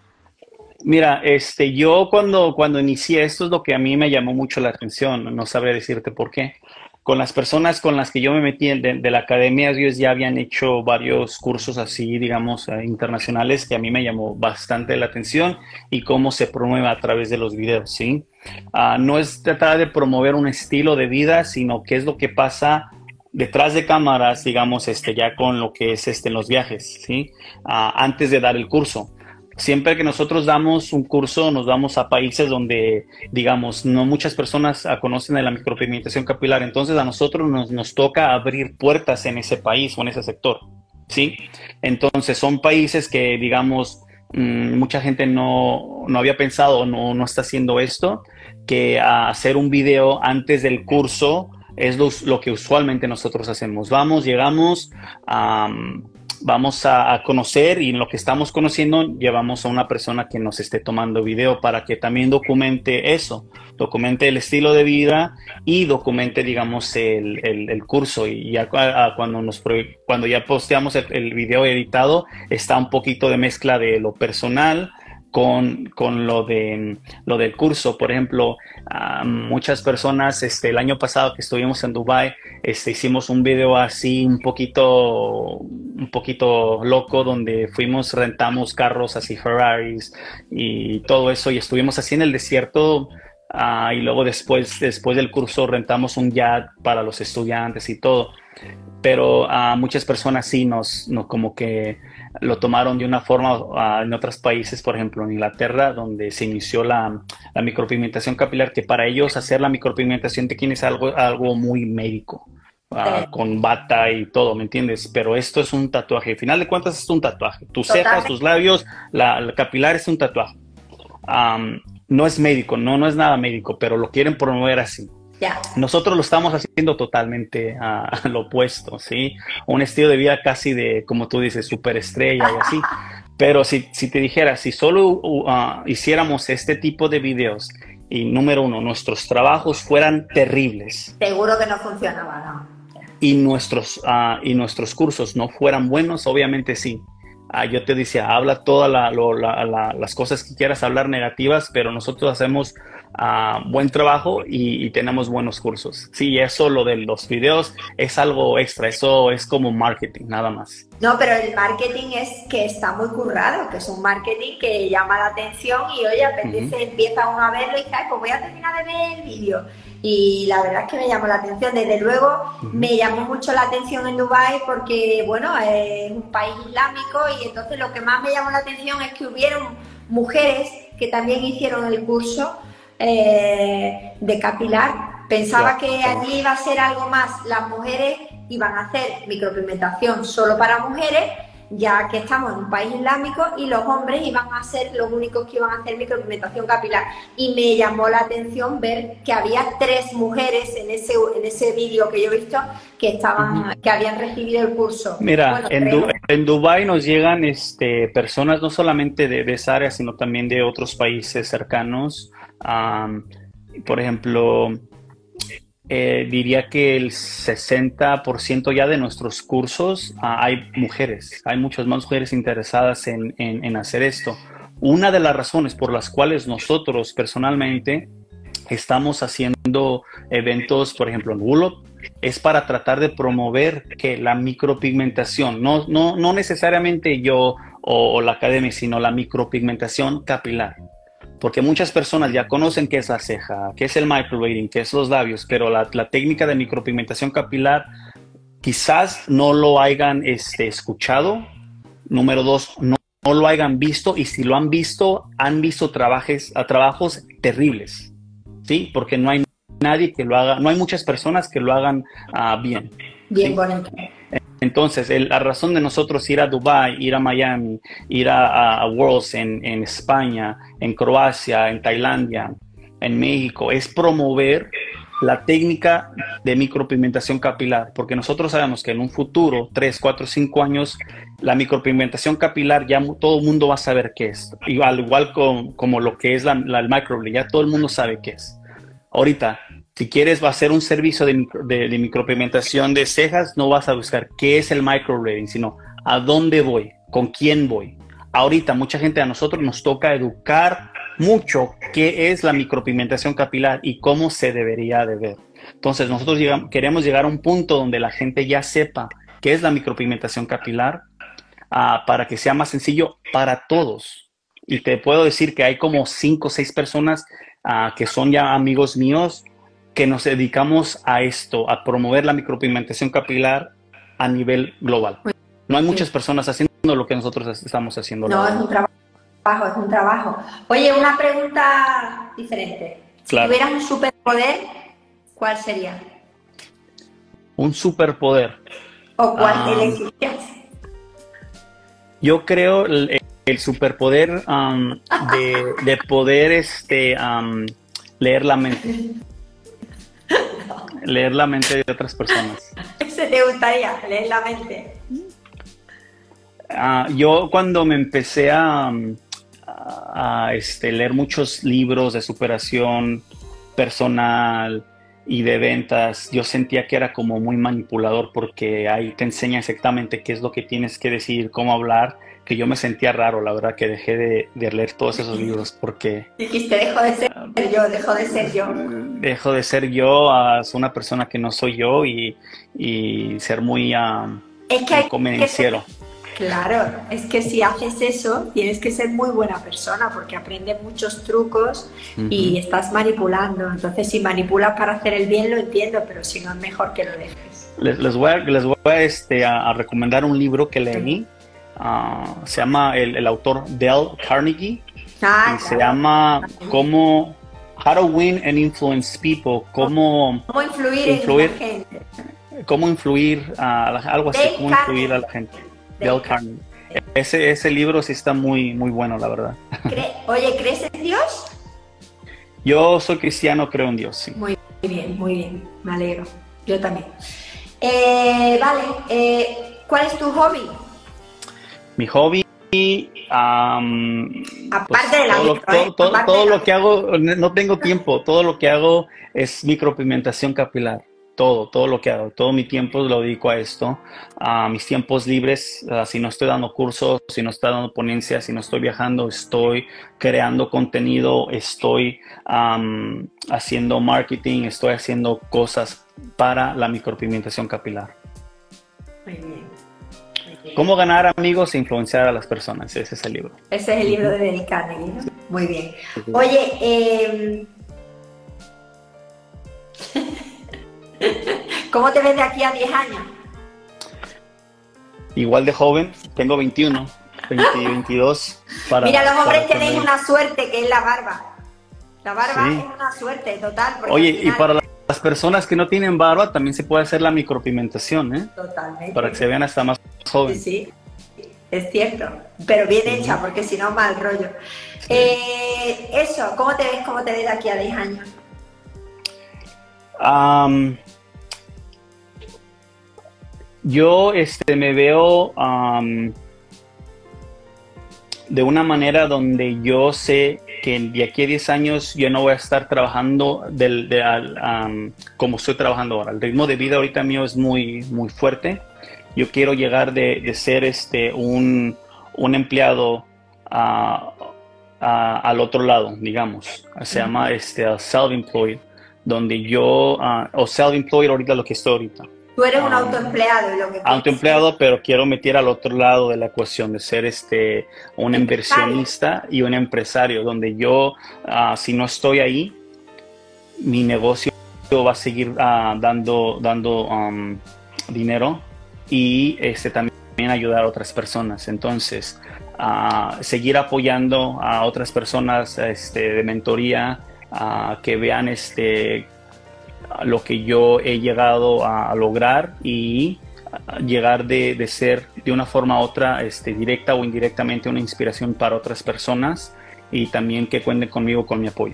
Mira, este, yo cuando, cuando inicié esto es lo que a mí me llamó mucho la atención, no sabré decirte por qué. Con las personas con las que yo me metí de, de la academia, ellos ya habían hecho varios cursos así, digamos, eh, internacionales, que a mí me llamó bastante la atención, y cómo se promueve a través de los videos, ¿sí? Uh, no es tratar de promover un estilo de vida, sino qué es lo que pasa detrás de cámaras, digamos, este, ya con lo que es este, en los viajes, ¿sí? Uh, antes de dar el curso. Siempre que nosotros damos un curso, nos vamos a países donde, digamos, no muchas personas conocen de la micropigmentación capilar. Entonces a nosotros nos, nos toca abrir puertas en ese país o en ese sector, ¿sí? Entonces son países que, digamos, mmm, mucha gente no, no había pensado o no, no está haciendo esto, que hacer un video antes del curso es lo, lo que usualmente nosotros hacemos. Vamos, llegamos a... Um, Vamos a, a conocer, y en lo que estamos conociendo llevamos a una persona que nos esté tomando video para que también documente eso, documente el estilo de vida y documente, digamos, el, el, el curso. Y ya a, cuando, nos, cuando ya posteamos el, el video editado, está un poquito de mezcla de lo personal con, con lo, de, lo del curso. Por ejemplo, uh, muchas personas, este, el año pasado que estuvimos en Dubai, este, hicimos un video así un poquito, un poquito loco, donde fuimos, rentamos carros así, Ferraris y todo eso, y estuvimos así en el desierto. Uh, y luego después, después del curso rentamos un yacht para los estudiantes y todo. Pero a uh, muchas personas sí nos, nos como que lo tomaron de una forma uh, en otros países, por ejemplo en Inglaterra, donde se inició la, la micropigmentación capilar, que para ellos hacer la micropigmentación te es algo, algo muy médico, uh, con bata y todo, ¿me entiendes? Pero esto es un tatuaje, al final de cuentas es un tatuaje. Tus cejas, tus labios, la, la capilar es un tatuaje. Um, no es médico, no, no es nada médico, pero lo quieren promover así. Yeah. Nosotros lo estamos haciendo totalmente a uh, lo opuesto, ¿sí? Un estilo de vida casi de, como tú dices, superestrella y así. Pero si, si te dijera, si solo uh, hiciéramos este tipo de videos y, número uno, nuestros trabajos fueran terribles. Seguro que no funcionaba, ¿no? Y nuestros, uh, y nuestros cursos no fueran buenos, obviamente sí. Uh, yo te decía, habla todas la, la, la, las cosas que quieras hablar negativas, pero nosotros hacemos uh, buen trabajo y, y tenemos buenos cursos. Sí, eso, lo de los videos, es algo extra, eso es como marketing, nada más. No, pero el marketing es que está muy currado, que es un marketing que llama la atención y, oye, apetece, uh-huh. empieza uno a verlo y dice, pues voy a terminar de ver el vídeo. Y la verdad es que me llamó la atención. Desde luego, uh-huh. me llamó mucho la atención en Dubái porque, bueno, es un país islámico y entonces lo que más me llamó la atención es que hubieron mujeres que también hicieron el curso eh, de capilar. Pensaba claro. que allí iba a ser algo más. Las mujeres iban a hacer micropigmentación solo para mujeres, ya que estamos en un país islámico, y los hombres iban a ser los únicos que iban a hacer micropigmentación capilar. Y me llamó la atención ver que había tres mujeres en ese, en ese vídeo que yo he visto que estaban, uh-huh. que habían recibido el curso. Mira, bueno, en, du en Dubái nos llegan este, personas no solamente de, de esa área, sino también de otros países cercanos. Um, por ejemplo, Eh, diría que el sesenta por ciento ya de nuestros cursos uh, hay mujeres, hay muchas más mujeres interesadas en, en, en hacer esto. Una de las razones por las cuales nosotros personalmente estamos haciendo eventos, por ejemplo en Wulop, es para tratar de promover que la micropigmentación, no, no, no necesariamente yo o, o la academia, sino la micropigmentación capilar. Porque muchas personas ya conocen qué es la ceja, qué es el microblading, qué es los labios, pero la, la técnica de micropigmentación capilar quizás no lo hayan este, escuchado. Número dos, no, no lo hayan visto, y si lo han visto, han visto trabajos, a trabajos terribles, ¿sí? Porque no hay nadie que lo haga, no hay muchas personas que lo hagan uh, bien. Bien, ¿sí? bonito. Entonces, el, la razón de nosotros ir a Dubái, ir a Miami, ir a, a, a Worlds en, en España, en Croacia, en Tailandia, en México, es promover la técnica de micropigmentación capilar, porque nosotros sabemos que en un futuro, tres, cuatro, cinco años, la micropigmentación capilar ya todo el mundo va a saber qué es, igual, igual con, como lo que es la, la, el microblading, ya todo el mundo sabe qué es. Ahorita, si quieres va a hacer un servicio de, micro, de, de micropigmentación de cejas, no vas a buscar qué es el microblading, sino a dónde voy, con quién voy. Ahorita mucha gente, a nosotros nos toca educar mucho qué es la micropigmentación capilar y cómo se debería de ver. Entonces nosotros llegamos, queremos llegar a un punto donde la gente ya sepa qué es la micropigmentación capilar, uh, para que sea más sencillo para todos. Y te puedo decir que hay como cinco o seis personas uh, que son ya amigos míos, que nos dedicamos a esto, a promover la micropigmentación capilar a nivel global. No hay muchas personas haciendo lo que nosotros estamos haciendo. No, es un trabajo, es un trabajo. Oye, una pregunta diferente. Claro. Si tuvieras un superpoder, ¿cuál sería? Un superpoder. ¿O cuál um, elegirías? Yo creo el, el superpoder um, de, de poder este, um, leer la mente. Leer la mente de otras personas. ¿Ese te gustaría, leer la mente? Uh, yo cuando me empecé a, a, a este, leer muchos libros de superación personal y de ventas, yo sentía que era como muy manipulador, porque ahí te enseña exactamente qué es lo que tienes que decir, cómo hablar, que yo me sentía raro, la verdad, que dejé de, de leer todos esos libros porque... Dijiste, dejo de ser yo, dejo de ser yo. Dejo de ser yo, a ser una persona que no soy yo y, y ser muy um, es que hay convenenciero. Que ser, claro, es que si haces eso, tienes que ser muy buena persona, porque aprendes muchos trucos uh-huh. y estás manipulando. Entonces, si manipulas para hacer el bien, lo entiendo, pero si no, es mejor que lo dejes. Les, les voy a, les voy a, este, a, a recomendar un libro que leí. Uh, se llama el, el autor Dale Carnegie. Ah, y claro. Se llama cómo How to Win and Influence People, cómo, ¿Cómo influir, influir, en la gente? cómo influir a la, algo así, Dale cómo Carnegie. influir a la gente. Dale Dale Carnegie. Ese, ese libro sí está muy, muy bueno, la verdad. Cre- Oye, ¿crees en Dios? Yo soy cristiano, creo en Dios, sí. Muy bien, muy bien, me alegro. Yo también. Eh, vale, eh, ¿cuál es tu hobby? Mi hobby, um, Aparte pues, de la todo, lo, micro, ¿eh? todo, todo, Aparte todo de la lo que hago, no tengo tiempo, todo lo que hago es micropigmentación capilar. Todo, todo lo que hago, todo mi tiempo lo dedico a esto. A mis tiempos libres, uh, si no estoy dando cursos, si no estoy dando ponencias, si no estoy viajando, estoy creando contenido, estoy um, haciendo marketing, estoy haciendo cosas para la micropigmentación capilar. Muy bien. Muy bien. ¿Cómo ganar amigos e influenciar a las personas? Ese es el libro. Ese es el libro de Dale Carnegie, ¿no? Muy bien. Oye, eh... ¿cómo te ves de aquí a diez años? Igual de joven, tengo veintiuno, veinte, veintidós. Para, Mira, los hombres para tenéis tener... una suerte que es la barba. La barba Sí. es una suerte total. porque Oye, al final- y para las personas que no tienen barba también se puede hacer la micropigmentación, ¿eh? Totalmente. Para que se vean hasta más Sí, jóvenes. sí, es cierto, pero bien Sí. hecha, porque si no, mal rollo. Sí. Eh, eso, ¿cómo te ves, cómo te ves de aquí a diez años? Um, yo este, me veo um, de una manera donde yo sé que de aquí a diez años yo no voy a estar trabajando del, de, al, um, como estoy trabajando ahora. El ritmo de vida ahorita mío es muy, muy fuerte. Yo quiero llegar de, de ser este, un, un empleado uh, uh, al otro lado, digamos. Se llama este, self-employed, donde yo, uh, o self-employed ahorita lo que estoy ahorita. Tú eres un Um, autoempleado y lo que Autoempleado, pero quiero meter al otro lado de la ecuación, de ser este, un Empresario. inversionista y un empresario, donde yo, uh, si no estoy ahí, mi negocio va a seguir uh, dando, dando um, dinero y este, también ayudar a otras personas. Entonces, uh, seguir apoyando a otras personas este, de mentoría, uh, que vean este, lo que yo he llegado a, a lograr y a llegar de, de ser de una forma u otra, este, directa o indirectamente, una inspiración para otras personas y también que cuenten conmigo con mi apoyo.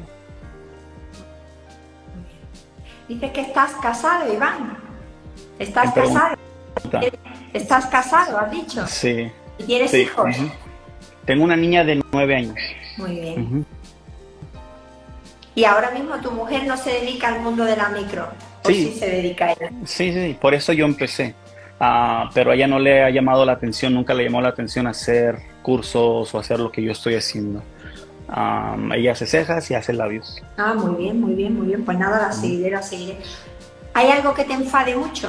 Dices que estás casado, Iván. ¿Estás Me pregunta. casado? ¿Estás casado, has dicho? Sí. ¿Y tienes Sí. hijos? Uh-huh. Tengo una niña de nueve años. Muy bien. Uh-huh. Y ahora mismo tu mujer no se dedica al mundo de la micro. ¿O Sí. sí se dedica a ella? Sí, sí, por eso yo empecé. Uh, pero a ella no le ha llamado la atención, nunca le llamó la atención hacer cursos o hacer lo que yo estoy haciendo. Um, ella hace cejas y hace labios. Ah, muy bien, muy bien, muy bien. Pues nada, la seguiré, la seguiré. ¿Hay algo que te enfade mucho?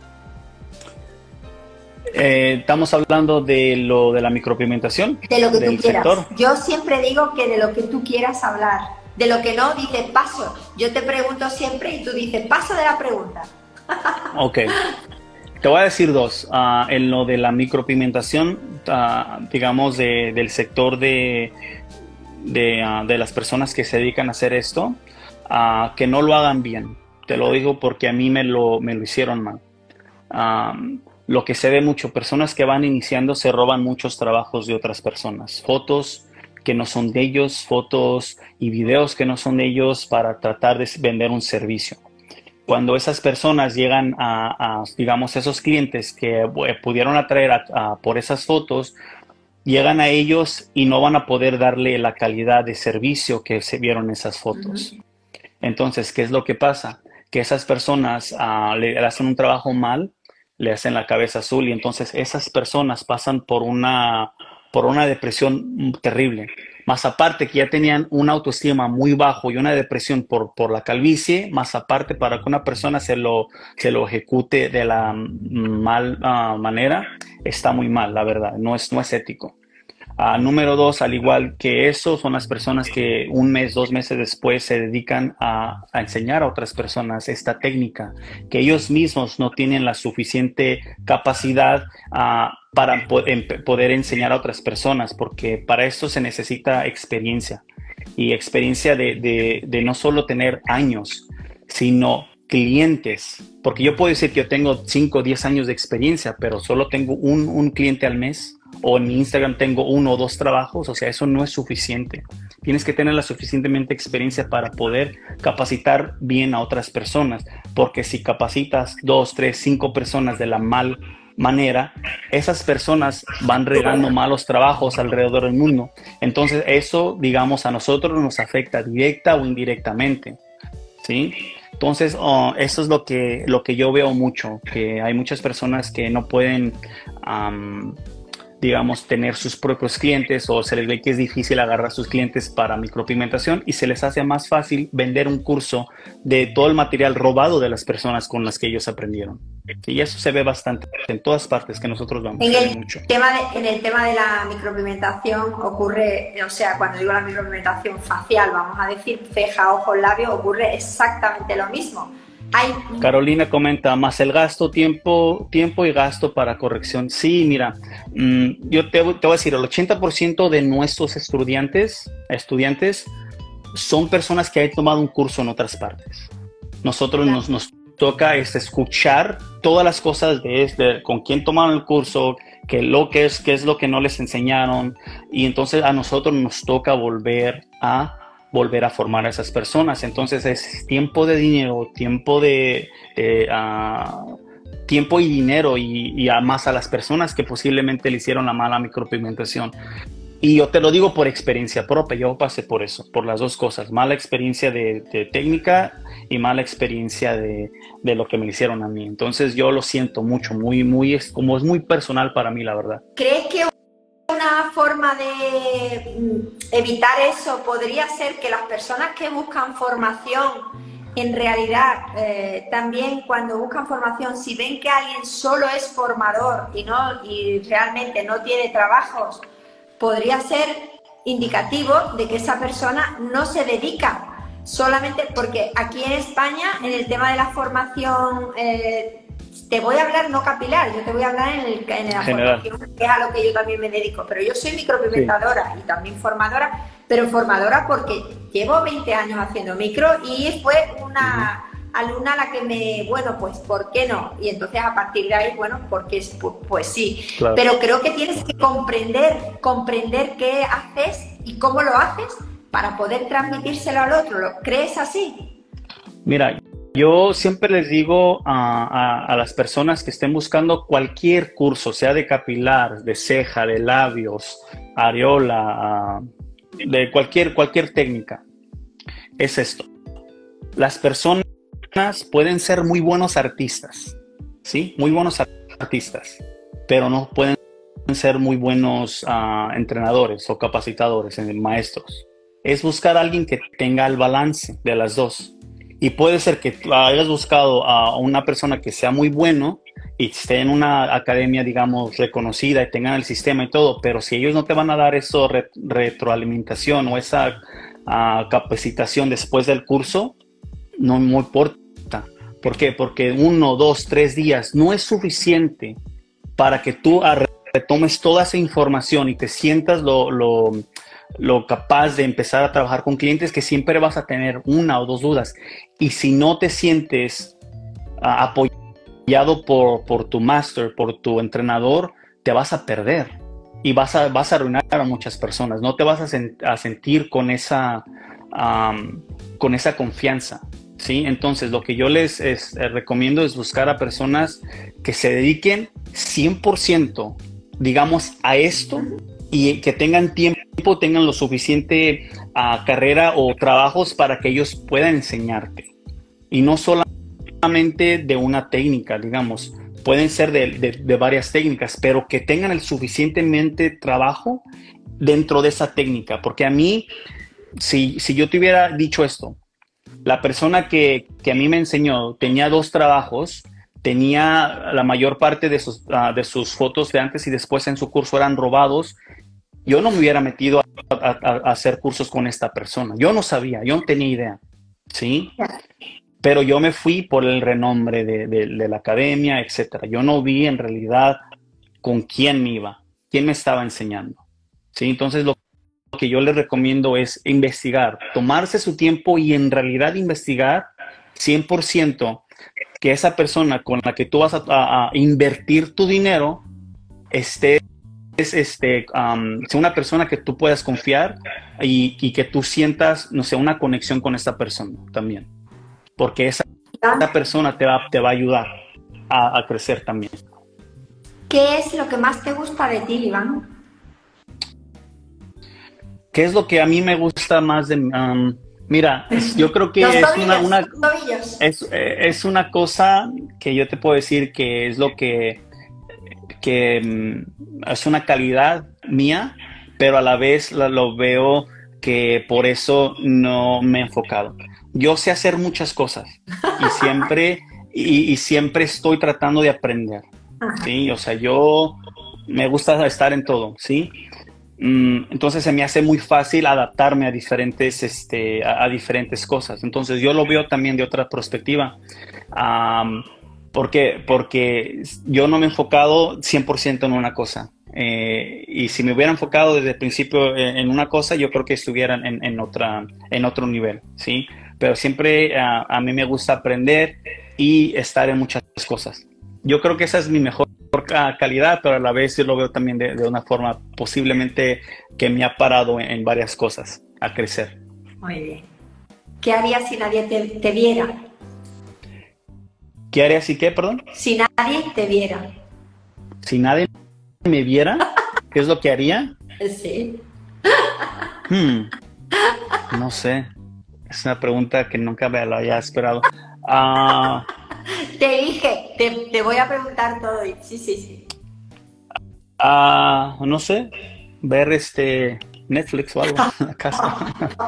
Eh, estamos hablando de lo de la micropigmentación. De lo que del tú quieras. sector. Yo siempre digo que de lo que tú quieras hablar. De lo que no, dices paso. Yo te pregunto siempre y tú dices paso de la pregunta. Ok. Te voy a decir dos. Uh, en lo de la micropigmentación, uh, digamos, de, del sector de, de, uh, de las personas que se dedican a hacer esto, uh, que no lo hagan bien. Te lo digo porque a mí me lo, me lo hicieron mal. Um, lo que se ve mucho, personas que van iniciando se roban muchos trabajos de otras personas. Fotos que no son de ellos, fotos y videos que no son de ellos para tratar de vender un servicio. Cuando esas personas llegan a, a digamos, esos clientes que eh, pudieron atraer a, a, por esas fotos, llegan a ellos y no van a poder darle la calidad de servicio que se vieron en esas fotos. Uh-huh. Entonces, ¿qué es lo que pasa? Que esas personas uh, le, le hacen un trabajo mal, le hacen la cabeza azul y entonces esas personas pasan por una, por una depresión terrible. Más aparte que ya tenían una autoestima muy bajo y una depresión por, por la calvicie, más aparte para que una persona se lo, se lo ejecute de la mal uh, manera, está muy mal, la verdad, no es, no es ético. Uh, número dos, al igual que eso, son las personas que un mes, dos meses después se dedican a, a enseñar a otras personas esta técnica, que ellos mismos no tienen la suficiente capacidad uh, para po en poder enseñar a otras personas, porque para esto se necesita experiencia, y experiencia de, de, de no solo tener años, sino clientes, porque yo puedo decir que yo tengo cinco o diez años de experiencia, pero solo tengo un, un cliente al mes, o en mi Instagram tengo uno o dos trabajos. O sea, eso no es suficiente. Tienes que tener la suficientemente experiencia para poder capacitar bien a otras personas, porque si capacitas dos, tres, cinco personas de la mal manera, esas personas van regando malos trabajos alrededor del mundo. Entonces eso, digamos, a nosotros nos afecta directa o indirectamente, ¿sí? Entonces, uh, eso es lo que, lo que yo veo mucho, que hay muchas personas que no pueden, um, digamos, tener sus propios clientes, o se les ve que es difícil agarrar sus clientes para micropigmentación, y se les hace más fácil vender un curso de todo el material robado de las personas con las que ellos aprendieron. Y eso se ve bastante en todas partes que nosotros vamos. En el, mucho. Tema de, en el tema de la micropigmentación ocurre, o sea, cuando digo la micropigmentación facial, vamos a decir ceja, ojos, labios, ocurre exactamente lo mismo. Hay... Carolina comenta, más el gasto, tiempo, tiempo y gasto para corrección. Sí, mira, mmm, yo te, te voy a decir, el ochenta por ciento de nuestros estudiantes, estudiantes son personas que han tomado un curso en otras partes. Nosotros claro. nos, nos toca es escuchar todas las cosas de este, con quién tomaron el curso, qué lo que es, qué es lo que no les enseñaron, y entonces a nosotros nos toca volver a volver a formar a esas personas. Entonces es tiempo de dinero, tiempo de eh, uh, tiempo y dinero, y, y además a las personas que posiblemente le hicieron la mala micropigmentación. Y yo te lo digo por experiencia propia, yo pasé por eso, por las dos cosas, mala experiencia de, de técnica y mala experiencia de, de lo que me hicieron a mí. Entonces yo lo siento mucho, muy, muy, es, como es muy personal para mí, la verdad. ¿Crees que una forma de evitar eso podría ser que las personas que buscan formación, en realidad eh, también cuando buscan formación, si ven que alguien solo es formador y, no, y realmente no tiene trabajos, podría ser indicativo de que esa persona no se dedica solamente, porque aquí en España, en el tema de la formación, eh, te voy a hablar no capilar, yo te voy a hablar en, el, en la general, formación, que es a lo que yo también me dedico, pero yo soy micropigmentadora sí. y también formadora, pero formadora porque llevo veinte años haciendo micro y fue una uh-huh. alumna a la que me, bueno, pues, ¿por qué no? Y entonces a partir de ahí, bueno, porque pues, pues sí, claro. Pero creo que tienes que comprender, comprender qué haces y cómo lo haces para poder transmitírselo al otro. ¿Lo crees así? Mira, yo siempre les digo a, a, a las personas que estén buscando cualquier curso, sea de capilar, de ceja, de labios, areola, de cualquier, cualquier técnica, es esto. Las personas pueden ser muy buenos artistas, ¿sí? Muy buenos artistas, pero no pueden ser muy buenos uh, entrenadores o capacitadores, maestros. Es buscar a alguien que tenga el balance de las dos. Y puede ser que hayas buscado a una persona que sea muy bueno y esté en una academia, digamos, reconocida y tengan el sistema y todo, pero si ellos no te van a dar eso re retroalimentación o esa uh, capacitación después del curso, no me importa. ¿Por qué? Porque uno, dos, tres días no es suficiente para que tú retomes toda esa información y te sientas lo... lo lo capaz de empezar a trabajar con clientes, que siempre vas a tener una o dos dudas. Y si no te sientes uh, apoyado por, por tu máster, por tu entrenador, te vas a perder y vas a, vas a arruinar a muchas personas. No te vas a, sen a sentir con esa, um, con esa confianza, ¿sí? Entonces, lo que yo les es, eh, recomiendo es buscar a personas que se dediquen cien por ciento, digamos, a esto, y que tengan tiempo, tengan lo suficiente uh, carrera o trabajos para que ellos puedan enseñarte. Y no solamente de una técnica, digamos, pueden ser de, de, de varias técnicas, pero que tengan el suficientemente trabajo dentro de esa técnica. Porque a mí, si, si yo te hubiera dicho esto, la persona que, que a mí me enseñó tenía dos trabajos, tenía la mayor parte de sus, uh, de sus fotos de antes y después en su curso eran robados, yo no me hubiera metido a, a- a hacer cursos con esta persona. Yo no sabía, yo no tenía idea, ¿sí? Pero yo me fui por el renombre de, de- de la academia, etcétera. Yo no vi en realidad con quién me iba, quién me estaba enseñando, ¿sí? Entonces, lo que yo les recomiendo es investigar, tomarse su tiempo y en realidad investigar cien por ciento que esa persona con la que tú vas a, a- a invertir tu dinero esté, es, este, um, sea una persona que tú puedas confiar y, y que tú sientas, no sé, una conexión con esta persona también, porque esa, esa persona te va, te va a ayudar a, a crecer también. ¿Qué es lo que más te gusta de ti, Iván? ¿Qué es lo que a mí me gusta más de... um, mira, es- yo creo Los que es una, tobillos, una, los tobillos. es, eh, es una cosa que yo te puedo decir que es lo que, que mm, es una calidad mía, pero a la vez la- lo veo que por eso no me he enfocado. Yo sé hacer muchas cosas y siempre, y, y siempre estoy tratando de aprender, Ajá. ¿sí? O sea, yo me gusta estar en todo, ¿sí? Mm, Entonces se me hace muy fácil adaptarme a diferentes, este, a, a diferentes cosas. Entonces yo lo veo también de otra perspectiva. Am, ¿por qué? Porque yo no me he enfocado cien por ciento en una cosa. Eh, y si me hubiera enfocado desde el principio en, en una cosa, yo creo que estuviera en, en otra, en otro nivel, ¿sí? Pero siempre ah, a mí me gusta aprender y estar en muchas cosas. Yo creo que esa es mi mejor ca- calidad, pero a la vez yo lo veo también de, de una forma posiblemente que me ha parado en, en varias cosas a crecer. Muy bien. ¿Qué harías si nadie te, te viera? ¿Qué haría así que, perdón? Si nadie te viera. Si nadie me viera, ¿qué es lo que haría? Sí. Hmm, no sé. Es una pregunta que nunca me la había esperado. Ah, Te dije, te, te voy a preguntar todo. y- Sí, sí, sí. ah, no sé. Ver este Netflix o algo a casa.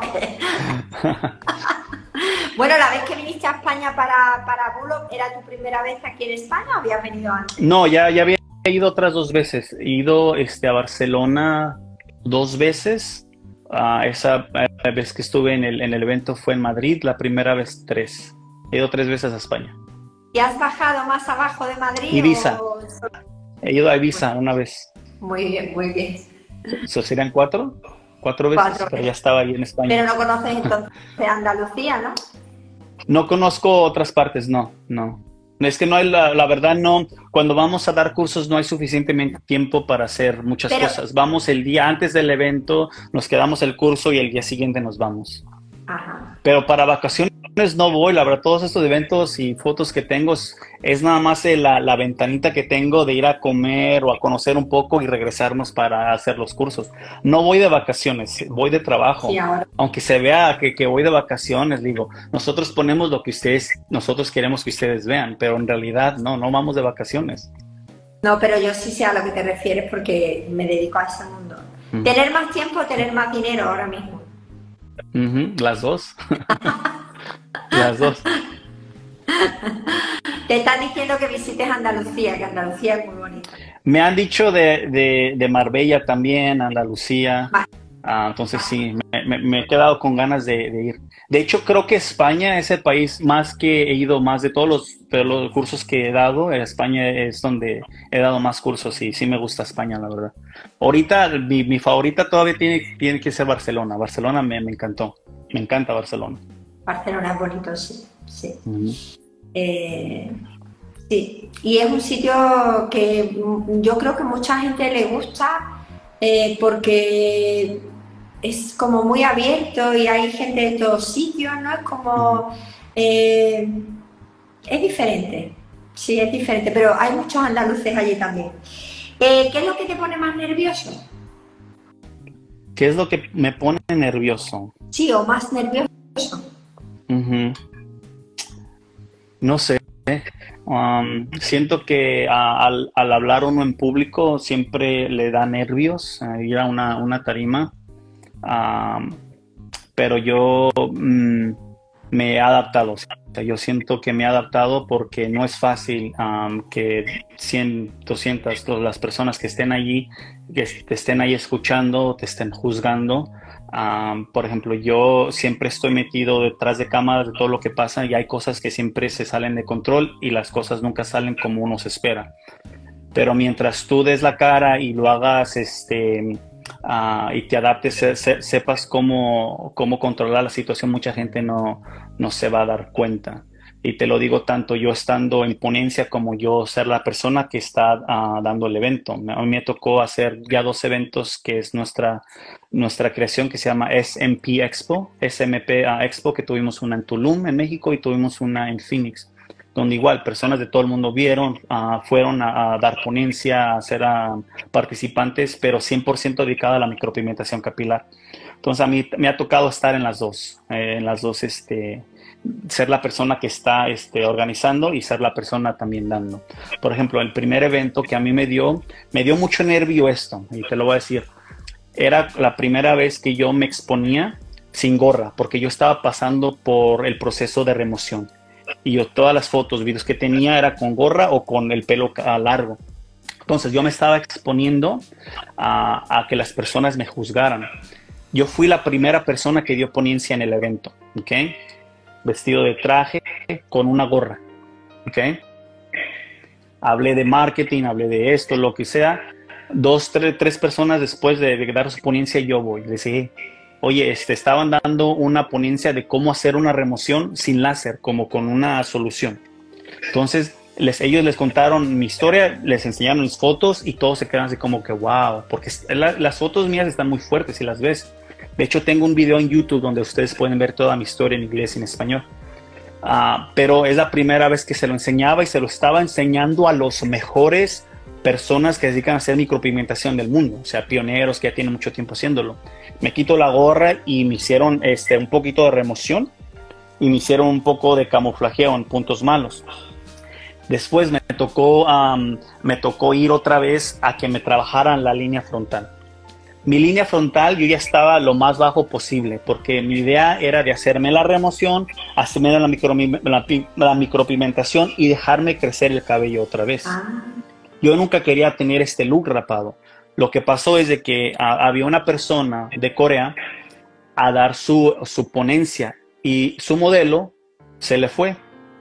Bueno, la vez que viniste a España para, para Bulo, ¿era tu primera vez aquí en España o habías venido antes? No, ya, ya había ido otras dos veces. He ido este, a Barcelona dos veces. Ah, esa eh, vez que estuve en el, en el evento fue en Madrid, la primera vez tres. He ido tres veces a España. ¿Y has bajado más abajo de Madrid Ibiza. o...? He ido a Ibiza una vez. Muy bien, muy bien. ¿Eso serían cuatro? Cuatro veces, Cuatro pero veces. ya estaba ahí en España. Pero no conoces entonces Andalucía, ¿no? No conozco otras partes, no, no. Es que no hay, la, la verdad, no. Cuando vamos a dar cursos no hay suficientemente tiempo para hacer muchas Pero- cosas. Vamos el día antes del evento, nos quedamos el curso y el día siguiente nos vamos. Ajá. Pero para vacaciones no voy, la verdad, todos estos eventos y fotos que tengo es, es nada más eh, la, la ventanita que tengo de ir a comer o a conocer un poco y regresarnos para hacer los cursos. No voy de vacaciones, voy de trabajo. Sí, ahora. Aunque se vea que, que voy de vacaciones, digo, nosotros ponemos lo que ustedes, nosotros queremos que ustedes vean, pero en realidad no, no vamos de vacaciones. No, pero yo sí sé a lo que te refieres porque me dedico a ese mundo. Ujú. Tener más tiempo o tener más dinero ahora mismo. Ujú, las dos. Las dos. Te están diciendo que visites Andalucía, que Andalucía es muy bonita. Me han dicho de, de, de Marbella también, Andalucía. Va. Ah, entonces sí, me, me- me he quedado con ganas de, de ir. De hecho, creo que España es el país más que he ido más de todos los, de los cursos que he dado. España es donde he dado más cursos y sí me gusta España, la verdad. Ahorita mi, mi favorita todavía tiene, tiene que ser Barcelona. Barcelona me, me encantó. Me encanta Barcelona. Barcelona es bonito, sí. Sí. Ujú. Eh, sí. Y es un sitio que mm, yo creo que mucha gente le gusta eh, porque es como muy abierto y hay gente de todos sitios, ¿no? Es como... eh, es diferente. Sí, es diferente, pero hay muchos andaluces allí también. Eh, ¿qué es lo que te pone más nervioso? ¿Qué es lo que me pone nervioso? Sí, o más nervioso. Ujú. No sé. Um, siento que a- al, al hablar uno en público siempre le da nervios eh, ir a una, una tarima. Um, pero yo mm, me he adaptado. O sea, yo siento que me he adaptado porque no es fácil um, que cien, doscientas, todas las personas que estén allí que te estén ahí escuchando, te estén juzgando. Um, por ejemplo, yo siempre estoy metido detrás de cámaras de todo lo que pasa y hay cosas que siempre se salen de control y las cosas nunca salen como uno se espera. Pero mientras tú des la cara y lo hagas este, uh, y te adaptes, se, se, sepas cómo, cómo controlar la situación, mucha gente no, no se va a dar cuenta. Y te lo digo tanto yo estando en ponencia como yo ser la persona que está uh, dando el evento. A mí me tocó hacer ya dos eventos que es nuestra, nuestra creación que se llama S M P Expo, S M P uh, Expo, que tuvimos una en Tulum, en México, y tuvimos una en Phoenix, donde igual personas de todo el mundo vieron, uh, fueron a, a dar ponencia, a ser uh, participantes, pero cien por ciento dedicada a la micropigmentación capilar. Entonces a mí me ha tocado estar en las dos, eh, en las dos, este, ser la persona que está este, organizando y ser la persona también dando. Por ejemplo, el primer evento que a mí me dio, me dio mucho nervio esto, y te lo voy a decir, era la primera vez que yo me exponía sin gorra, porque yo estaba pasando por el proceso de remoción. Y yo todas las fotos, videos que tenía era con gorra o con el pelo largo. Entonces yo me estaba exponiendo a, a que las personas me juzgaran. Yo fui la primera persona que dio ponencia en el evento, ¿ok? Vestido de traje con una gorra, ¿ok? Hablé de marketing, hablé de esto, lo que sea. Dos, tres, tres personas después de, de dar su ponencia, yo voy. Les dije, oye, este, estaban dando una ponencia de cómo hacer una remoción sin láser, como con una solución. Entonces, les, ellos les contaron mi historia, les enseñaron mis fotos y todos se quedan así como que wow, porque la, las fotos mías están muy fuertes si las ves. De hecho, tengo un video en YouTube donde ustedes pueden ver toda mi historia en inglés y en español. Uh, pero es la primera vez que se lo enseñaba y se lo estaba enseñando a los mejores personas que se dedican a hacer micropigmentación del mundo, o sea, pioneros que ya tienen mucho tiempo haciéndolo. Me quito la gorra y me hicieron este, un poquito de remoción y me hicieron un poco de camuflajeo en puntos malos. Después me tocó, um, me tocó ir otra vez a que me trabajaran la línea frontal. Mi línea frontal yo ya estaba lo más bajo posible porque mi idea era de hacerme la remoción, hacerme la, micro, la, la micropigmentación y dejarme crecer el cabello otra vez. Ah. Yo nunca quería tener este look rapado. Lo que pasó es de que a, había una persona de Corea a dar su, su ponencia y su modelo se le fue.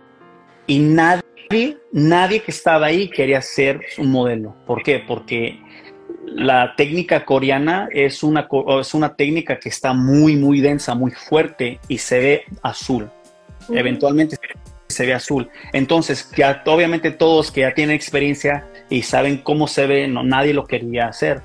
Y nadie, nadie que estaba ahí quería ser su modelo. ¿Por qué? Porque la técnica coreana es una, es una técnica que está muy, muy densa, muy fuerte y se ve azul. Uh-huh. Eventualmente se ve azul. Entonces, ya, obviamente todos que ya tienen experiencia y saben cómo se ve, no, nadie lo quería hacer.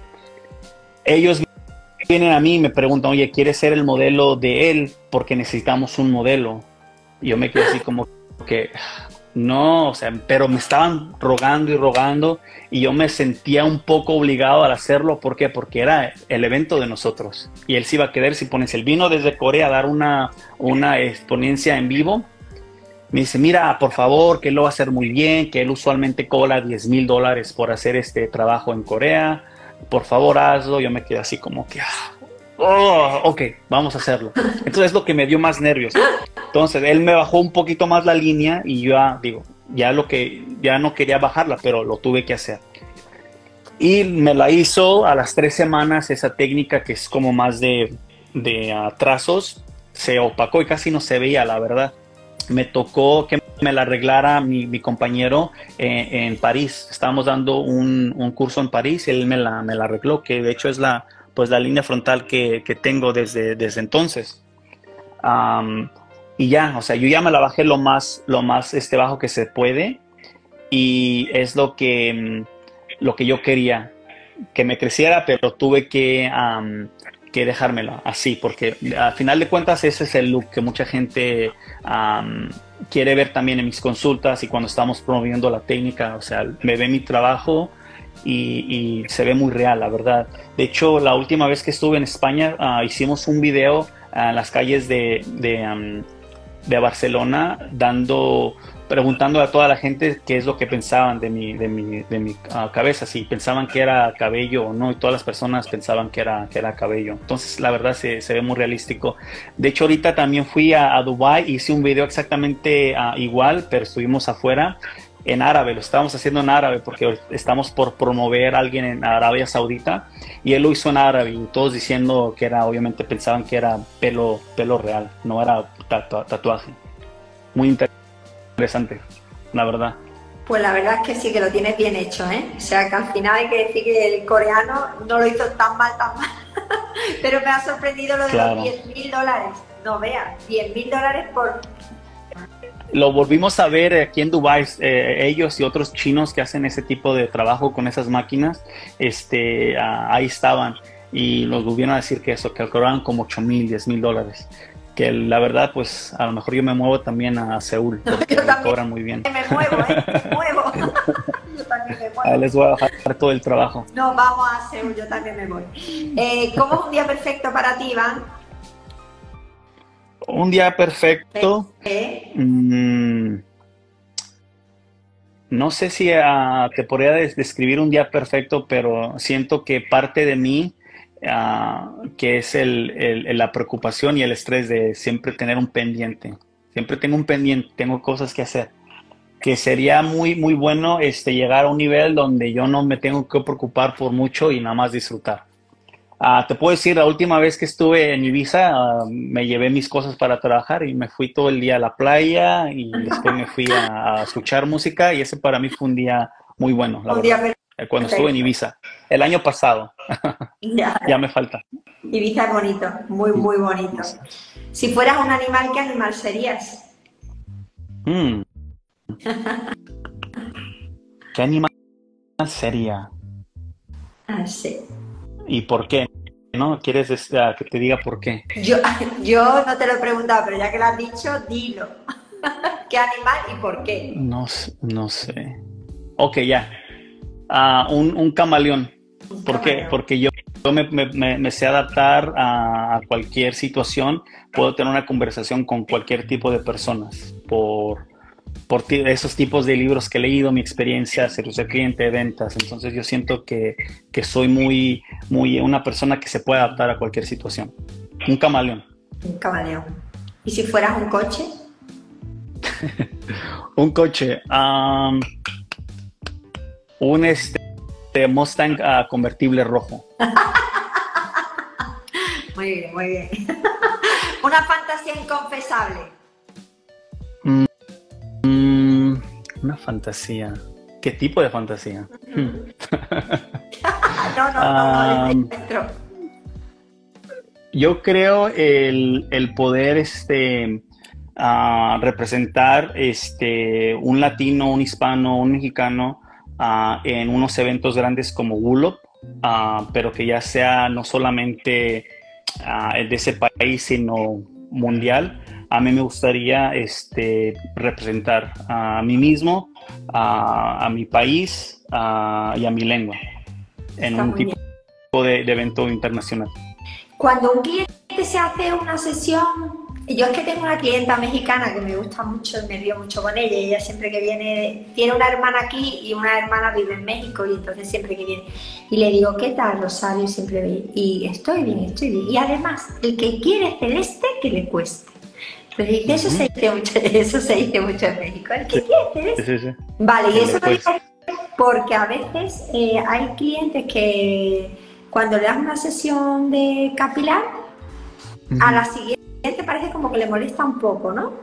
Ellos vienen a mí y me preguntan, oye, ¿quieres ser el modelo de él? Porque necesitamos un modelo. Y yo me quedé así como que... No, o sea, pero me estaban rogando y rogando y yo me sentía un poco obligado al hacerlo. ¿Por qué? Porque era el evento de nosotros y él se iba a quedar si pones. Él vino desde Corea a dar una, una exponencia en vivo. Me dice, mira, por favor, que él lo va a hacer muy bien, que él usualmente cobra diez mil dólares por hacer este trabajo en Corea. Por favor, hazlo. Yo me quedé así como que... Oh, ok, vamos a hacerlo. Entonces es lo que me dio más nervios. Entonces él me bajó un poquito más la línea y yo ya digo, ya lo que ya no quería bajarla, pero lo tuve que hacer. Y me la hizo a las tres semanas esa técnica que es como más de, de uh, trazos, se opacó y casi no se veía, la verdad. Me tocó que me la arreglara mi, mi compañero en, en París. Estábamos dando un, un curso en París y él me la, me la arregló, que de hecho es la pues la línea frontal que, que tengo desde, desde entonces. Um, y ya, o sea, yo ya me la bajé lo más, lo más este, bajo que se puede y es lo que, lo que yo quería, que me creciera, pero tuve que, um, que dejármela así, porque al final de cuentas ese es el look que mucha gente um, quiere ver también en mis consultas y cuando estamos promoviendo la técnica, o sea, me ve mi trabajo Y, y se ve muy real, la verdad. De hecho, la última vez que estuve en España, uh, hicimos un video uh, en las calles de, de, um, de Barcelona, dando, preguntando a toda la gente qué es lo que pensaban de mi, de mi, de mi uh, cabeza, si pensaban que era cabello o no, y todas las personas pensaban que era, que era cabello. Entonces, la verdad, se, se ve muy realístico. De hecho, ahorita también fui a, a Dubái y hice un video exactamente uh, igual, pero estuvimos afuera. en árabe, lo estábamos haciendo en árabe porque estamos por promover a alguien en Arabia Saudita y él lo hizo en árabe y todos diciendo que era, obviamente pensaban que era pelo, pelo real, no era tatu tatuaje. Muy interesante, la verdad. Pues la verdad es que sí que lo tienes bien hecho, ¿eh? O sea que al final hay que decir que el coreano no lo hizo tan mal, tan mal. Pero me ha sorprendido lo de claro. los diez mil dólares. No veas, diez mil dólares por... Lo volvimos a ver aquí en Dubái, eh, ellos y otros chinos que hacen ese tipo de trabajo con esas máquinas, este, uh, ahí estaban y nos volvieron a decir que eso, que cobraban como ocho mil, diez mil dólares. Que la verdad, pues a lo mejor yo me muevo también a Seúl, porque yo también cobran muy bien. Me muevo, ¿eh? Me muevo. Yo también me muevo. Ahí les voy a bajar todo el trabajo. No, vamos a Seúl, yo también me voy. Eh, ¿Cómo es un día perfecto para ti, Iván? Un día perfecto. ¿Eh? Mmm, no sé si uh, te podría describir un día perfecto, pero siento que parte de mí, uh, que es el, el, la preocupación y el estrés de siempre tener un pendiente. Siempre tengo un pendiente, tengo cosas que hacer. Que sería muy, muy bueno este, llegar a un nivel donde yo no me tengo que preocupar por mucho y nada más disfrutar. Uh, te puedo decir, la última vez que estuve en Ibiza, uh, me llevé mis cosas para trabajar y me fui todo el día a la playa y después me fui a, a escuchar música y ese para mí fue un día muy bueno, la un verdad, día cuando estuve en Ibiza, el año pasado. Ya. Ya me falta. Ibiza es bonito, muy, muy bonito. Si fueras un animal, ¿qué animal serías? Mm. ¿Qué animal sería? Ah, sí. ¿Y por qué? ¿No? ¿Quieres uh, que te diga por qué? Yo, yo no te lo he preguntado, pero ya que lo has dicho, dilo. ¿Qué animal y por qué? No, no sé. Ok, ya. Uh, un, un camaleón. Un ¿Por camaleón. qué? Porque yo, yo me, me, me sé adaptar a, a cualquier situación. Puedo tener una conversación con cualquier tipo de personas. Por, por esos tipos de libros que he leído, mi experiencia, servicio al cliente, ventas. Entonces yo siento que, que soy muy, muy una persona que se puede adaptar a cualquier situación. Un camaleón. Un camaleón. ¿Y si fueras un coche? Un coche. Um, un este, Mustang uh, convertible rojo. Muy bien, muy bien. Una fantasía inconfesable. Mm, mm, una fantasía. ¿Qué tipo de fantasía? no, no, no, no, um, dentro. Yo creo el, el poder este, uh, representar este, un latino, un hispano, un mexicano uh, en unos eventos grandes como Wulop, uh, pero que ya sea no solamente uh, de ese país, sino mundial. A mí me gustaría este, representar a mí mismo, a, a mi país a, y a mi lengua en Está un muy tipo bien. de, de evento internacional. Cuando un cliente se hace una sesión, yo es que tengo una clienta mexicana que me gusta mucho y me río mucho con ella, y ella siempre que viene, tiene una hermana aquí y una hermana vive en México, y entonces siempre que viene, y le digo, ¿qué tal, Rosario? Y siempre ve, y estoy bien, estoy bien, y además, el que quiere celeste, que le cueste. Entonces dice, eso, uh-huh. se dice mucho, eso se dice mucho en México, el que Sí. quiere celeste. Sí, sí, sí. Vale, y Sí, eso lo pues. digo porque a veces eh, hay clientes que cuando le das una sesión de capilar, Uh-huh. a la siguiente parece como que le molesta un poco, ¿no?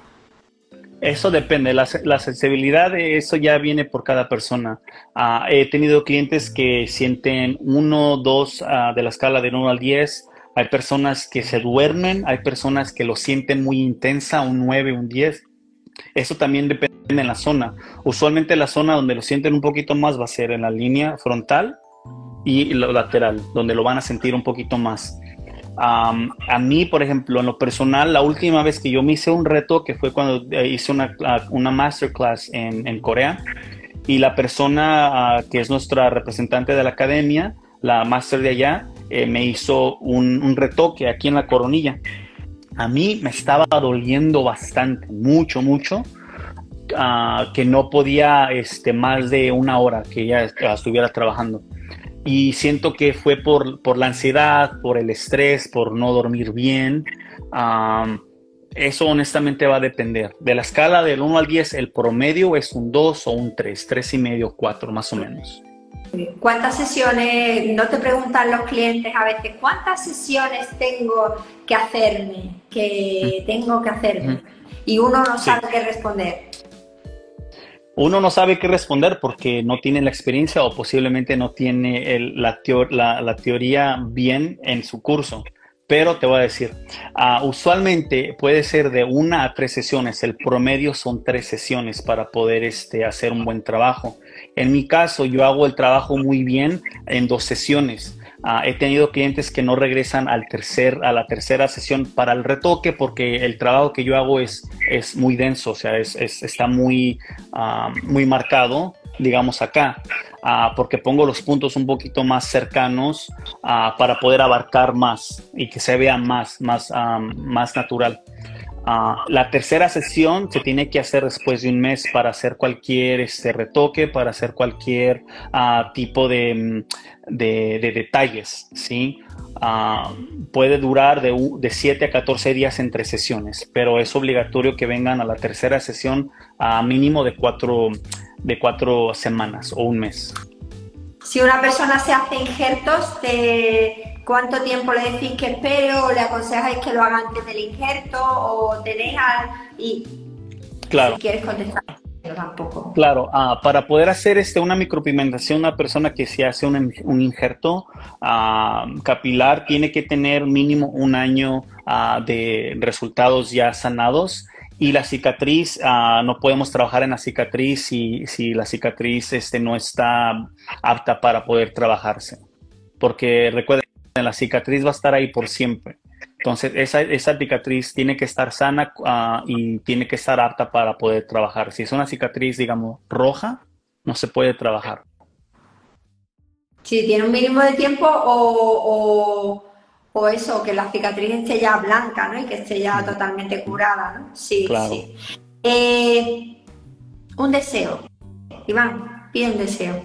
Eso depende, la, la sensibilidad de eso ya viene por cada persona. Uh, he tenido clientes que sienten uno, dos uh, de la escala de uno al diez. Hay personas que se duermen, hay personas que lo sienten muy intensa, un nueve, un diez. Eso también depende de la zona. Usualmente la zona donde lo sienten un poquito más va a ser en la línea frontal y la lateral, donde lo van a sentir un poquito más. Um, a mí, por ejemplo, en lo personal, la última vez que yo me hice un reto, que fue cuando hice una, una masterclass en, en Corea, y la persona uh, que es nuestra representante de la academia, la máster de allá, eh, me hizo un, un retoque aquí en la coronilla. A mí me estaba doliendo bastante, mucho, mucho, uh, que no podía este, más de una hora que ella estuviera trabajando. Y siento que fue por, por la ansiedad, por el estrés, por no dormir bien. Um, Eso honestamente va a depender. De la escala del uno al diez, el promedio es un dos o un tres, tres y medio, cuatro más o menos. ¿Cuántas sesiones, no te preguntan los clientes a veces, cuántas sesiones tengo que hacerme, que tengo que hacerme? Y uno no sabe sí. qué responder. Uno no sabe qué responder porque no tiene la experiencia o posiblemente no tiene el, la, teo, la, la teoría bien en su curso. Pero te voy a decir, uh, usualmente puede ser de una a tres sesiones. El promedio son tres sesiones para poder este, hacer un buen trabajo. En mi caso, yo hago el trabajo muy bien en dos sesiones. Uh, he tenido clientes que no regresan al tercer, a la tercera sesión para el retoque porque el trabajo que yo hago es, es muy denso, o sea, es, es, está muy, uh, muy marcado, digamos acá. Uh, porque pongo los puntos un poquito más cercanos uh, para poder abarcar más y que se vea más, más, um, más natural. Uh, la tercera sesión se tiene que hacer después de un mes para hacer cualquier este, retoque, para hacer cualquier uh, tipo de, de, de detalles, ¿sí? Uh, puede durar de, de siete a catorce días entre sesiones, pero es obligatorio que vengan a la tercera sesión a uh, mínimo de cuatro de cuatro semanas o un mes. Si una persona se hace injertos, ¿de cuánto tiempo le decís que espere o le aconsejáis que lo haga antes del injerto o tenéis al... y claro. Si quieres contestar, pero tampoco. Claro, uh, para poder hacer este, una micropigmentación, una persona que se hace un, un injerto uh, capilar tiene que tener mínimo un año uh, de resultados ya sanados. Y la cicatriz, uh, no podemos trabajar en la cicatriz si, si la cicatriz este, no está apta para poder trabajarse. Porque recuerden, la cicatriz va a estar ahí por siempre. Entonces, esa, esa cicatriz tiene que estar sana uh, y tiene que estar apta para poder trabajar. Si es una cicatriz, digamos, roja, no se puede trabajar. Si tiene un mínimo de tiempo o... o... O eso, que la cicatriz esté ya blanca, ¿no? Y que esté ya totalmente curada, ¿no? Sí, claro. sí. Eh, un deseo. Iván, pide un deseo.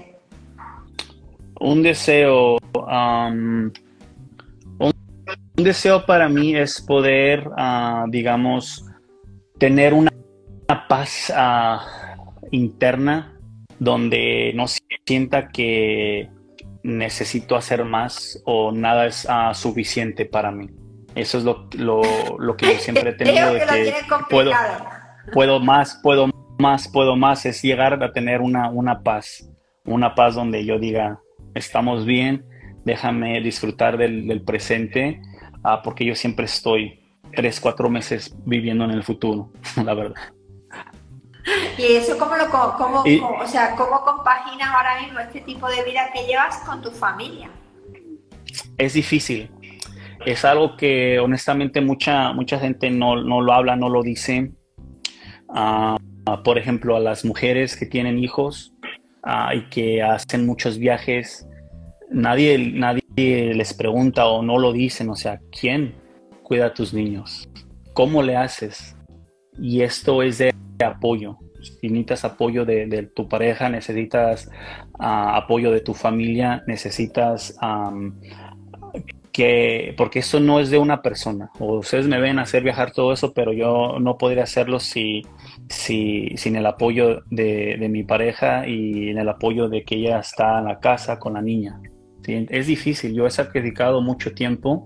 Un deseo... Um, un, un deseo para mí es poder, uh, digamos, tener una, una paz uh, interna donde no sienta que necesito hacer más o nada es uh, suficiente para mí. Eso es lo, lo, lo que yo siempre he tenido. Creo que de lo que puedo, puedo más, puedo más, puedo más. Es llegar a tener una, una paz. Una paz donde yo diga, estamos bien, déjame disfrutar del, del presente, uh, porque yo siempre estoy tres, cuatro meses viviendo en el futuro, la verdad. ¿Y eso cómo lo cómo, y, cómo, o sea, cómo compaginas ahora mismo este tipo de vida que llevas con tu familia? Es difícil. Es algo que honestamente mucha, mucha gente no, no lo habla, no lo dice. Uh, uh, por ejemplo, a las mujeres que tienen hijos uh, y que hacen muchos viajes, nadie, nadie les pregunta o no lo dicen. O sea, ¿quién cuida a tus niños? ¿Cómo le haces? Y esto es de apoyo. Si necesitas apoyo de, de tu pareja, necesitas uh, apoyo de tu familia, necesitas um, que, porque eso no es de una persona. O ustedes me ven hacer viajar todo eso, pero yo no podría hacerlo si, si, sin el apoyo de, de mi pareja y en el apoyo de que ella está en la casa con la niña. ¿Sí? Es difícil. Yo he sacrificado mucho tiempo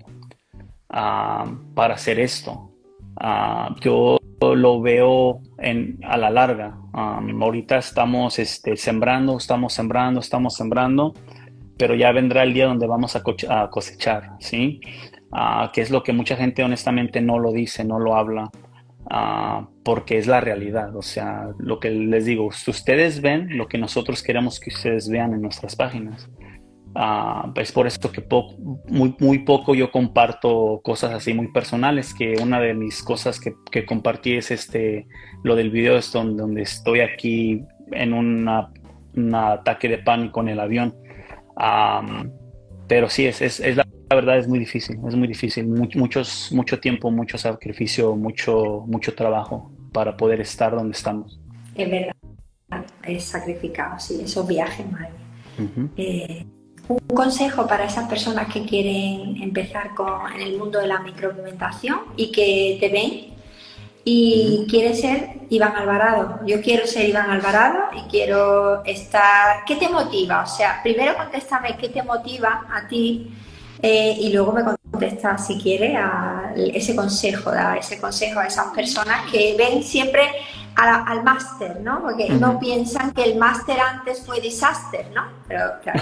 uh, para hacer esto. Uh, yo lo veo en, a la larga. Um, ahorita estamos este, sembrando, estamos sembrando, estamos sembrando, pero ya vendrá el día donde vamos a, a cosechar, ¿sí? Uh, que es lo que mucha gente honestamente no lo dice, no lo habla, uh, porque es la realidad. O sea, lo que les digo, si ustedes ven lo que nosotros queremos que ustedes vean en nuestras páginas. Uh, es por eso que po muy, muy poco yo comparto cosas así muy personales, que una de mis cosas que, que compartí es este, lo del video es donde, donde estoy aquí en una, un ataque de pánico en el avión. Um, pero sí, es, es, es la, la verdad es muy difícil, es muy difícil, Much, muchos, mucho tiempo, mucho sacrificio, mucho, mucho trabajo para poder estar donde estamos. Es verdad, es sacrificado, sí, esos viajes, madre mía. Uh-huh. eh... Un consejo para esas personas que quieren empezar con, en el mundo de la micropigmentación y que te ven y Ujú. quieres ser Iván Alvarado. Yo quiero ser Iván Alvarado y quiero estar... ¿Qué te motiva? O sea, primero contéstame qué te motiva a ti eh, y luego me contestas, si quieres, a ese consejo, da ese consejo a esas personas que ven siempre a la- al máster, ¿no? Porque no Ujú. piensan que el máster antes fue disaster, ¿no? Pero claro,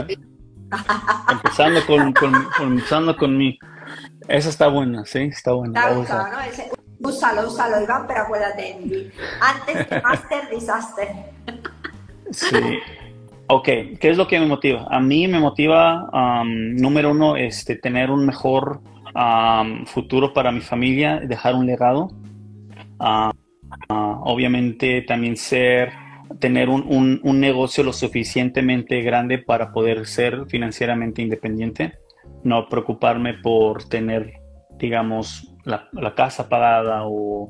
Empezando con, con, con- empezando con mi... Esa está buena, sí, está te buena, la ha voy a usar. gustado, ¿no? Ese- úsalo, úsalo, Iván, pero acuérdate, Emily. Antes que máster, disaster. Sí. Ok, ¿qué es lo que me motiva? A mí me motiva, am, número uno, este, tener un mejor am, futuro para mi familia, dejar un legado. Ah, ah, obviamente también ser, tener un, un- un negocio lo suficientemente grande para poder ser financieramente independiente, no preocuparme por tener, digamos, la, la casa pagada o,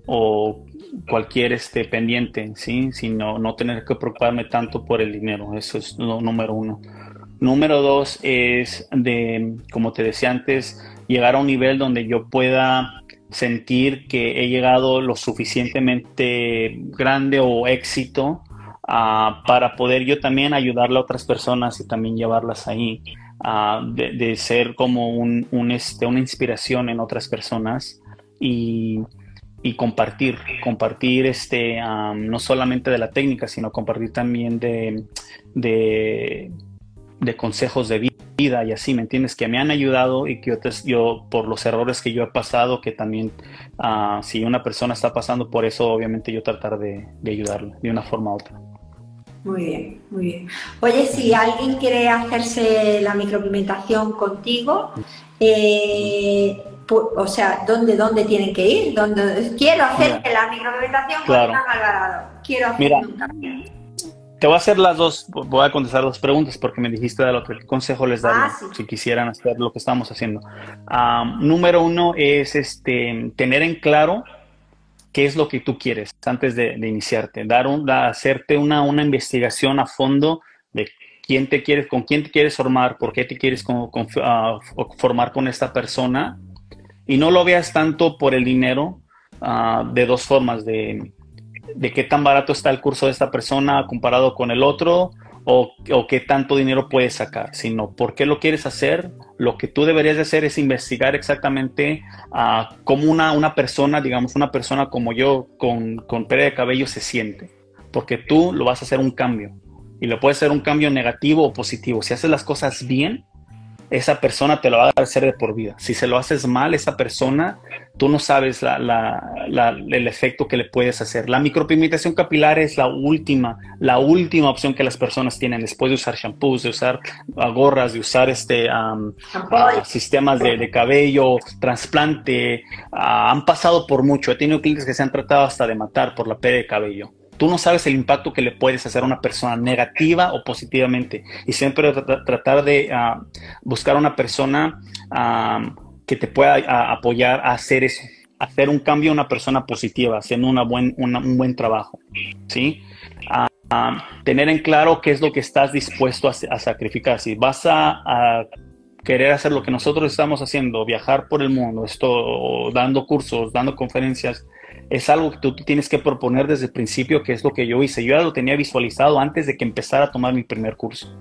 o cualquier este, pendiente, ¿sí? Sino no tener que preocuparme tanto por el dinero, eso es lo número uno. Número dos es de, como te decía antes, llegar a un nivel donde yo pueda sentir que he llegado lo suficientemente grande o éxito ah, para poder yo también ayudarle a otras personas y también llevarlas ahí, ah, de, de ser como un, un, este, una inspiración en otras personas y, y compartir, compartir este, am, no solamente de la técnica, sino compartir también de, de de consejos de vida y así, ¿me entiendes? Que me han ayudado y que yo, te- yo por los errores que yo he pasado, que también ah, si una persona está pasando por eso, obviamente yo tratar de, de ayudarle de una forma u otra. Muy bien, muy bien. Oye, si Ujú, alguien quiere hacerse la micropigmentación contigo, ujú. eh, pu- o sea, ¿dónde, dónde tienen que ir? ¿Dónde? Quiero hacerme Mira, la micropigmentación con claro. Iván Alvarado. Quiero Mira, hacerme un cambio. te voy a hacer las dos, voy a contestar dos preguntas porque me dijiste del otro. ¿Qué consejo les Ah, daría sí. si quisieran hacer lo que estamos haciendo? Am, número uno es este, tener en claro qué es lo que tú quieres antes de, de iniciarte, dar un, da- hacerte una, una investigación a fondo de quién te quieres, con quién te quieres formar, por qué te quieres con- con- ah, formar con esta persona y no lo veas tanto por el dinero, ah, de dos formas, de de qué tan barato está el curso de esta persona comparado con el otro o, o qué tanto dinero puedes sacar, sino por qué lo quieres hacer. Lo que tú deberías de hacer es investigar exactamente uh, cómo una, una persona, digamos, una persona como yo con, con pérdida de cabello se siente, porque tú lo vas a hacer un cambio y lo puedes hacer un cambio negativo o positivo. Si haces las cosas bien, esa persona te lo va a hacer de por vida. Si se lo haces mal, esa persona, tú no sabes la, la, la, el efecto que le puedes hacer. La micropigmentación capilar es la última, la última opción que las personas tienen después de usar shampoos, de usar uh, gorras, de usar este, um, uh, sistemas de, de cabello, trasplante. Uh, han pasado por mucho. He tenido clientes que se han tratado hasta de matar por la pérdida de cabello. Tú no sabes el impacto que le puedes hacer a una persona negativa o positivamente. Y siempre tra tratar de uh, buscar una persona um, que te pueda uh, apoyar a hacer eso, a hacer un cambio a una persona positiva, haciendo una buen, una, un buen trabajo, ¿sí? Uh, um, tener en claro qué es lo que estás dispuesto a, a sacrificar. Si vas a, a querer hacer lo que nosotros estamos haciendo, viajar por el mundo, esto, dando cursos, dando conferencias, es algo que tú tienes que proponer desde el principio, que es lo que yo hice. Yo ya lo tenía visualizado antes de que empezara a tomar mi primer curso.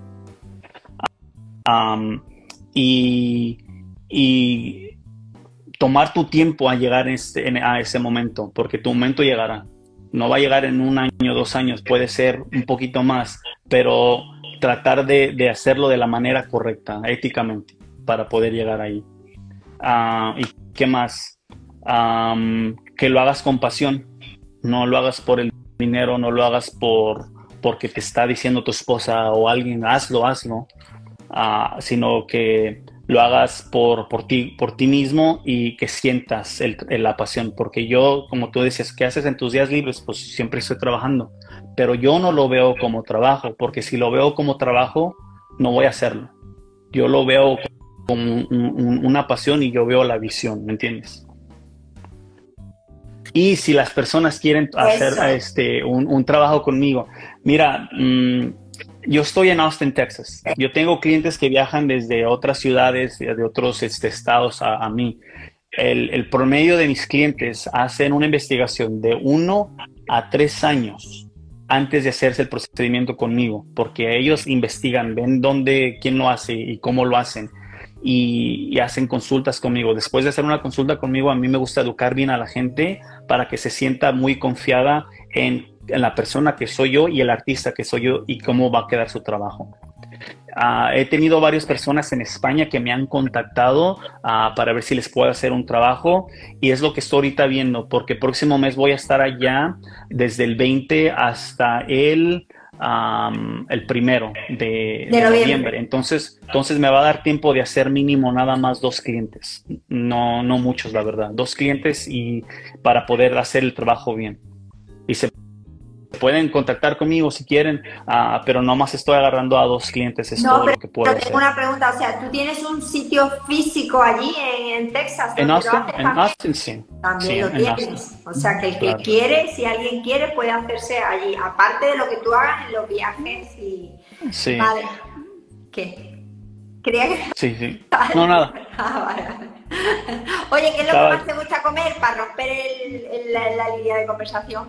Um, y, y tomar tu tiempo a llegar en este, en, a ese momento, porque tu momento llegará. No va a llegar en un año, dos años, puede ser un poquito más, pero tratar de, de hacerlo de la manera correcta, éticamente, para poder llegar ahí. Uh, ¿Y qué más? Um, que lo hagas con pasión, no lo hagas por el dinero, no lo hagas por porque te está diciendo tu esposa o alguien, hazlo, hazlo, uh, sino que lo hagas por, por, ti, por ti mismo y que sientas el, el, la pasión, porque yo, como tú decías, ¿qué haces en tus días libres? Pues siempre estoy trabajando, pero yo no lo veo como trabajo, porque si lo veo como trabajo, no voy a hacerlo. Yo lo veo como un, un, una pasión y yo veo la visión, ¿me entiendes? Y si las personas quieren hacer Eso. este, un, un trabajo conmigo, mira, mmm, yo estoy en Austin, Texas. Yo tengo clientes que viajan desde otras ciudades, de otros este, estados a, a mí. el, el promedio de mis clientes hacen una investigación de uno a tres años antes de hacerse el procedimiento conmigo, porque ellos investigan, ven dónde, quién lo hace y cómo lo hacen, y, y hacen consultas conmigo. Después de hacer una consulta conmigo, a mí me gusta educar bien a la gente para que se sienta muy confiada en, en la persona que soy yo y el artista que soy yo y cómo va a quedar su trabajo. Uh, he tenido varias personas en España que me han contactado uh, para ver si les puedo hacer un trabajo, y es lo que estoy ahorita viendo, porque el próximo mes voy a estar allá desde el veinte hasta el, um, el primero de, de, de noviembre. Entonces, entonces me va a dar tiempo de hacer mínimo nada más dos clientes, no, no muchos, la verdad, dos clientes, y para poder hacer el trabajo bien. Y se pueden contactar conmigo si quieren, uh, pero nomás estoy agarrando a dos clientes, es no, todo lo que puedo pero hacer. Tengo una pregunta, o sea, ¿tú tienes un sitio físico allí en, en Texas? En Austin, en Austin, sí. También sí, lo tienes, o sea, que el que claro. quiere, si alguien quiere, puede hacerse allí, aparte de lo que tú hagas en los viajes y... Sí. Vale. ¿Qué? ¿Creía que...? Sí, sí. No, nada. Ah, vale. Oye, ¿qué es lo que más te gusta comer para romper el, el, la, la línea de conversación?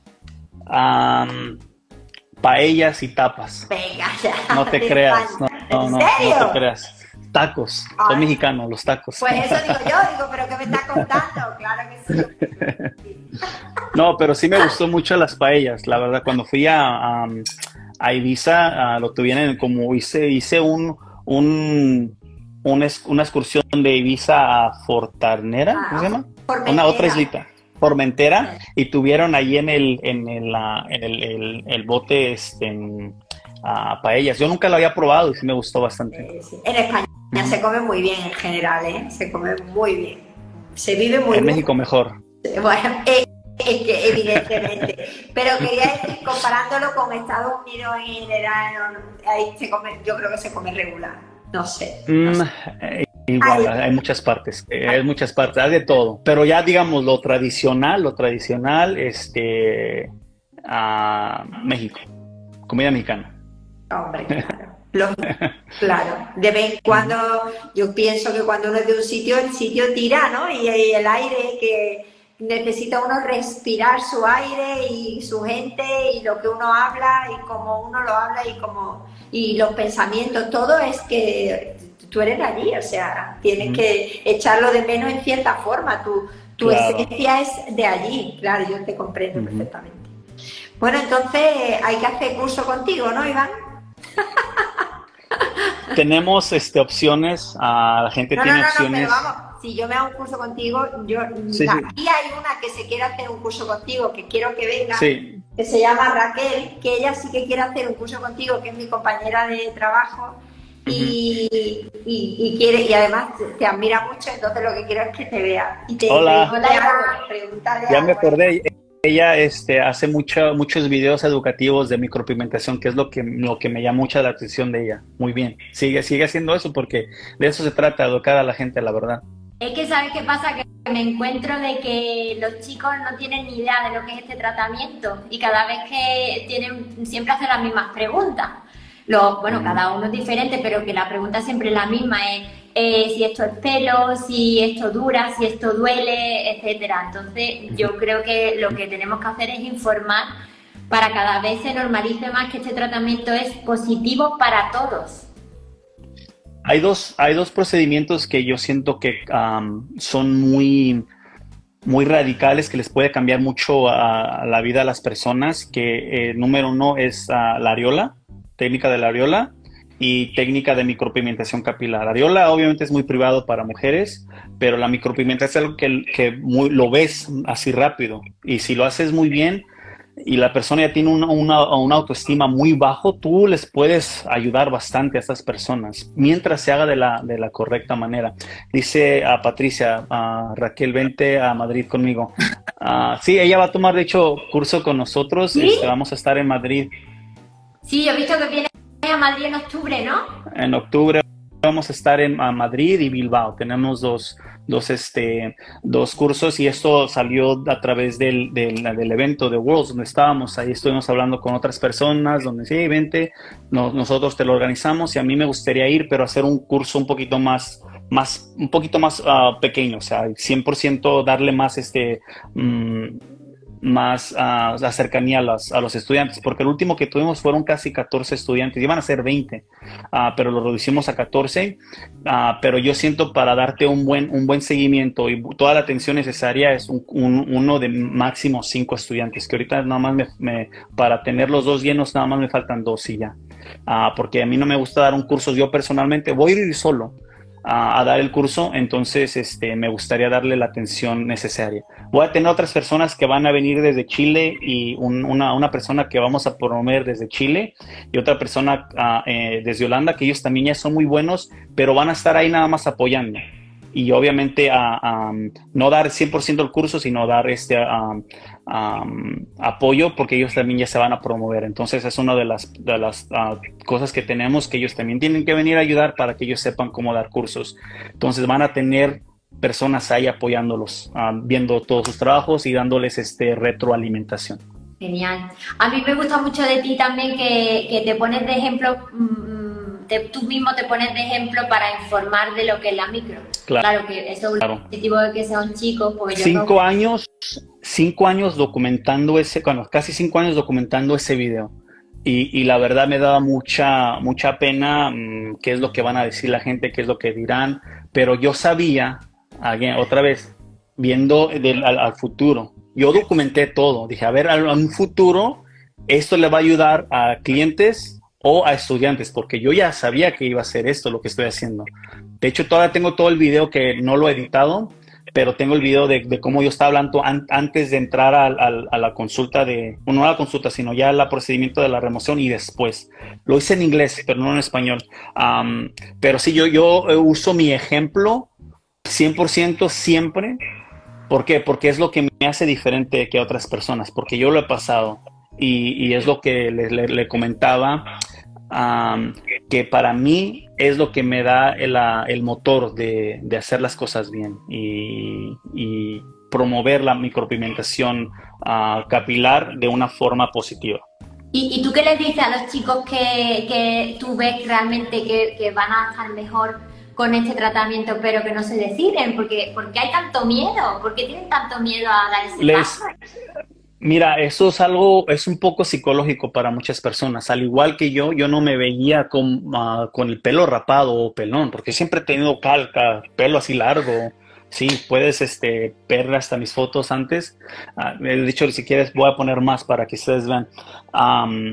Um, paellas y tapas. Venga, ya. No te creas, no, no, no, no te creas. Tacos, Ay. son mexicanos los tacos. Pues eso digo yo, digo, pero ¿qué me estás contando? Claro que sí. No, pero sí me gustó mucho las paellas, la verdad. Cuando fui a, um, a Ibiza, uh, lo tuvieron como hice, hice un, un, un es, una excursión de Ibiza a Formentera, ah, ¿cómo se llama? Formentera. Una otra islita. Formentera, y tuvieron ahí en el en el, uh, en el, el, el bote este, en, uh, paellas. Yo nunca lo había probado y sí me gustó bastante. Eh, sí. En España mm. se come muy bien en general, ¿eh? Se come muy bien. Se vive muy en bien. En México mejor. Bueno, eh, es que evidentemente. Pero quería decir, comparándolo con Estados Unidos en general, ahí se come, yo creo que se come regular. No sé. No sé. Mm, Igual, Ay. hay muchas partes, hay muchas partes, hay de todo. Pero ya digamos lo tradicional, lo tradicional, este, uh, México, comida mexicana. Hombre, claro. Lo, claro, de vez en cuando, yo pienso que cuando uno es de un sitio, el sitio tira, ¿no? Y, y el aire que necesita uno respirar su aire y su gente y lo que uno habla y cómo uno lo habla y como y los pensamientos, todo es que tú eres de allí, o sea, tienes mm. que echarlo de menos en cierta forma, tu, tu claro. esencia es de allí, claro, yo te comprendo mm-hmm. perfectamente. Bueno, entonces hay que hacer curso contigo, ¿no, Iván? Tenemos este, opciones, uh, la gente no, tiene no, no, opciones. No, pero vamos, si yo me hago un curso contigo, yo sí, aquí sí. hay una que se quiere hacer un curso contigo, que quiero que venga, sí. que se llama Raquel, que ella sí que quiere hacer un curso contigo, que es mi compañera de trabajo. Y, y, y quiere y además te admira mucho, entonces lo que quiero es que te vea. Y te, Hola, te, te, te, ya me acordé. Ella este, hace mucho, muchos videos educativos de micropigmentación, que es lo que, lo que me llama mucho la atención de ella. Muy bien, sigue, sigue haciendo eso porque de eso se trata, educar a la gente, la verdad. Es que ¿sabes qué pasa? Que me encuentro de que los chicos no tienen ni idea de lo que es este tratamiento y cada vez que tienen, siempre hacen las mismas preguntas. Los, bueno, cada uno es diferente, pero que la pregunta siempre es la misma, es eh, si esto es pelo, si esto dura, si esto duele, etcétera. Entonces yo creo que lo que tenemos que hacer es informar para cada vez se normalice más que este tratamiento es positivo para todos. Hay dos, hay dos procedimientos que yo siento que um, son muy, muy radicales, que les puede cambiar mucho a, a la vida a las personas, que eh, número uno es uh, la areola, técnica de la areola y técnica de micropigmentación capilar. La areola obviamente es muy privado para mujeres, pero la micropigmentación es algo que, que muy, lo ves así rápido, y si lo haces muy bien y la persona ya tiene una, una, una autoestima muy bajo, tú les puedes ayudar bastante a estas personas, mientras se haga de la, de la correcta manera. Dice a Patricia, a Raquel, vente a Madrid conmigo. Uh, sí, ella va a tomar de hecho curso con nosotros, ¿sí? Este, vamos a estar en Madrid. Sí, yo he visto que viene a Madrid en octubre, ¿no? En octubre vamos a estar en a Madrid y Bilbao. Tenemos dos, dos, este, dos cursos y esto salió a través del, del, del evento de Worlds donde estábamos. Ahí estuvimos hablando con otras personas donde sí, vente, no, nosotros te lo organizamos y a mí me gustaría ir, pero hacer un curso un poquito más más, un poquito más uh, pequeño, o sea, cien por ciento darle más, este, um, más uh, la cercanía a los, a los estudiantes, porque el último que tuvimos fueron casi catorce estudiantes, iban a ser veinte, uh, pero lo reducimos a catorce, uh, pero yo siento para darte un buen, un buen seguimiento y toda la atención necesaria es un, un, uno de máximo cinco estudiantes, que ahorita nada más me, me, para tener los dos llenos nada más me faltan dos y ya, uh, porque a mí no me gusta dar un curso, yo personalmente voy a ir solo A, a dar el curso, entonces este, me gustaría darle la atención necesaria. Voy a tener otras personas que van a venir desde Chile y un, una, una persona que vamos a promover desde Chile y otra persona uh, eh, desde Holanda, que ellos también ya son muy buenos, pero van a estar ahí nada más apoyando. Y obviamente uh, um, no dar cien por ciento el curso, sino dar este um, um, apoyo, porque ellos también ya se van a promover. Entonces es una de las, de las uh, cosas que tenemos, que ellos también tienen que venir a ayudar para que ellos sepan cómo dar cursos. Entonces van a tener personas ahí apoyándolos, uh, viendo todos sus trabajos y dándoles este retroalimentación. Genial. A mí me gusta mucho de ti también que, que te pones de ejemplo, mmm, te, tú mismo te pones de ejemplo para informar de lo que es la micro. Claro, claro que eso es claro. Un positivo de que sean chicos. Porque yo cinco no... años, cinco años documentando ese, bueno, casi cinco años documentando ese video. Y, y la verdad me daba mucha, mucha pena mmm, qué es lo que van a decir la gente, qué es lo que dirán. Pero yo sabía, again, otra vez, viendo del, al, al futuro, yo documenté todo. Dije, a ver, a un futuro, esto le va a ayudar a clientes o a estudiantes, porque yo ya sabía que iba a ser esto lo que estoy haciendo. De hecho, todavía tengo todo el video que no lo he editado, pero tengo el video de, de cómo yo estaba hablando an, antes de entrar a, a, a la consulta de, bueno, no a la consulta, sino ya al procedimiento de la remoción y después. Lo hice en inglés, pero no en español. Um, pero sí, yo, yo uso mi ejemplo cien por ciento siempre. ¿Por qué? Porque es lo que me hace diferente que otras personas, porque yo lo he pasado y, y es lo que le, le, le comentaba, um, que para mí es lo que me da el, el motor de, de hacer las cosas bien y, y promover la micropigmentación uh, capilar de una forma positiva. ¿Y, ¿Y tú qué les dices a los chicos que, que tú ves realmente que, que van a estar mejor con este tratamiento, pero que no se deciden? Porque, porque hay tanto miedo, ¿por qué tienen tanto miedo a dar ese Les, paso? Mira, eso es algo, es un poco psicológico para muchas personas. Al igual que yo, yo no me veía con, uh, con el pelo rapado o pelón, porque siempre he tenido calca, pelo así largo. Sí, puedes este, ver hasta mis fotos antes. Uh, he dicho, si quieres, voy a poner más para que ustedes vean. Um,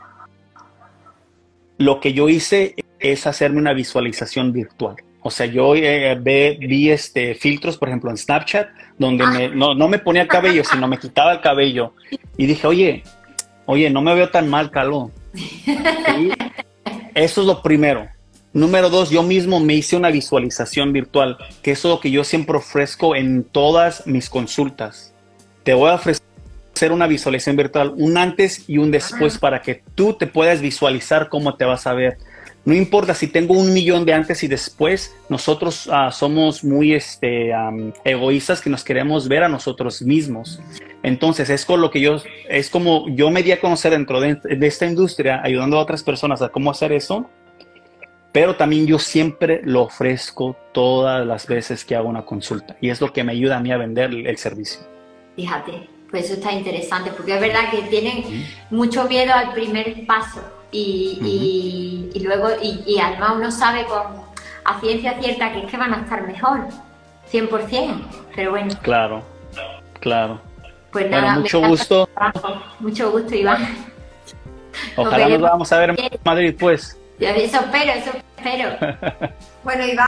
lo que yo hice es hacerme una visualización virtual. O sea, yo eh, ve, vi este, filtros, por ejemplo, en Snapchat, donde me, no, no me ponía el cabello, sino me quitaba el cabello. Y dije, oye, oye, no me veo tan mal, calvo. ¿Sí? Eso es lo primero. Número dos, yo mismo me hice una visualización virtual, que eso es lo que yo siempre ofrezco en todas mis consultas. Te voy a ofrecer una visualización virtual, un antes y un después, para que tú te puedas visualizar cómo te vas a ver. No importa si tengo un millón de antes y después, nosotros uh, somos muy este, um, egoístas, que nos queremos ver a nosotros mismos. Entonces es con lo que yo, es como yo me di a conocer dentro de, de esta industria, ayudando a otras personas a cómo hacer eso, pero también yo siempre lo ofrezco todas las veces que hago una consulta, y es lo que me ayuda a mí a vender el, el servicio. Fíjate, pues eso está interesante, porque es verdad que tienen uh-huh. mucho miedo al primer paso. Y, uh-huh. y, y luego, y, y además uno sabe con a ciencia cierta que es que van a estar mejor, cien por cien, pero bueno. Claro, claro. Pues bueno, nada, mucho gusto. Mucho gusto, Iván. Ojalá nos vamos a ver en Madrid, pues. Eso espero, eso espero. Bueno, Iván,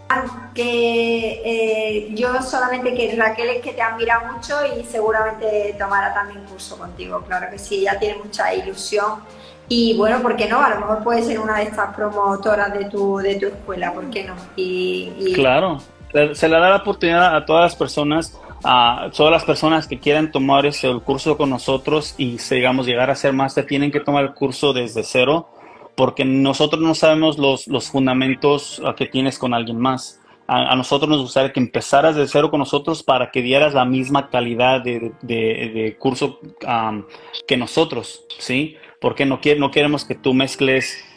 que eh, yo solamente que Raquel es que te admira mucho y seguramente tomará también curso contigo, claro que sí, ella tiene mucha ilusión. Y bueno, ¿por qué no? A lo mejor puede ser una de estas promotoras de tu, de tu escuela, ¿por qué no? Y, y... Claro, se le da la oportunidad a todas las personas, a todas las personas que quieran tomar ese, el curso con nosotros y, digamos, llegar a ser máster, tienen que tomar el curso desde cero, porque nosotros no sabemos los, los fundamentos que tienes con alguien más. A, a nosotros nos gustaría que empezaras de cero con nosotros para que dieras la misma calidad de, de, de curso um, que nosotros, ¿sí? Porque no, no queremos que tú mezcles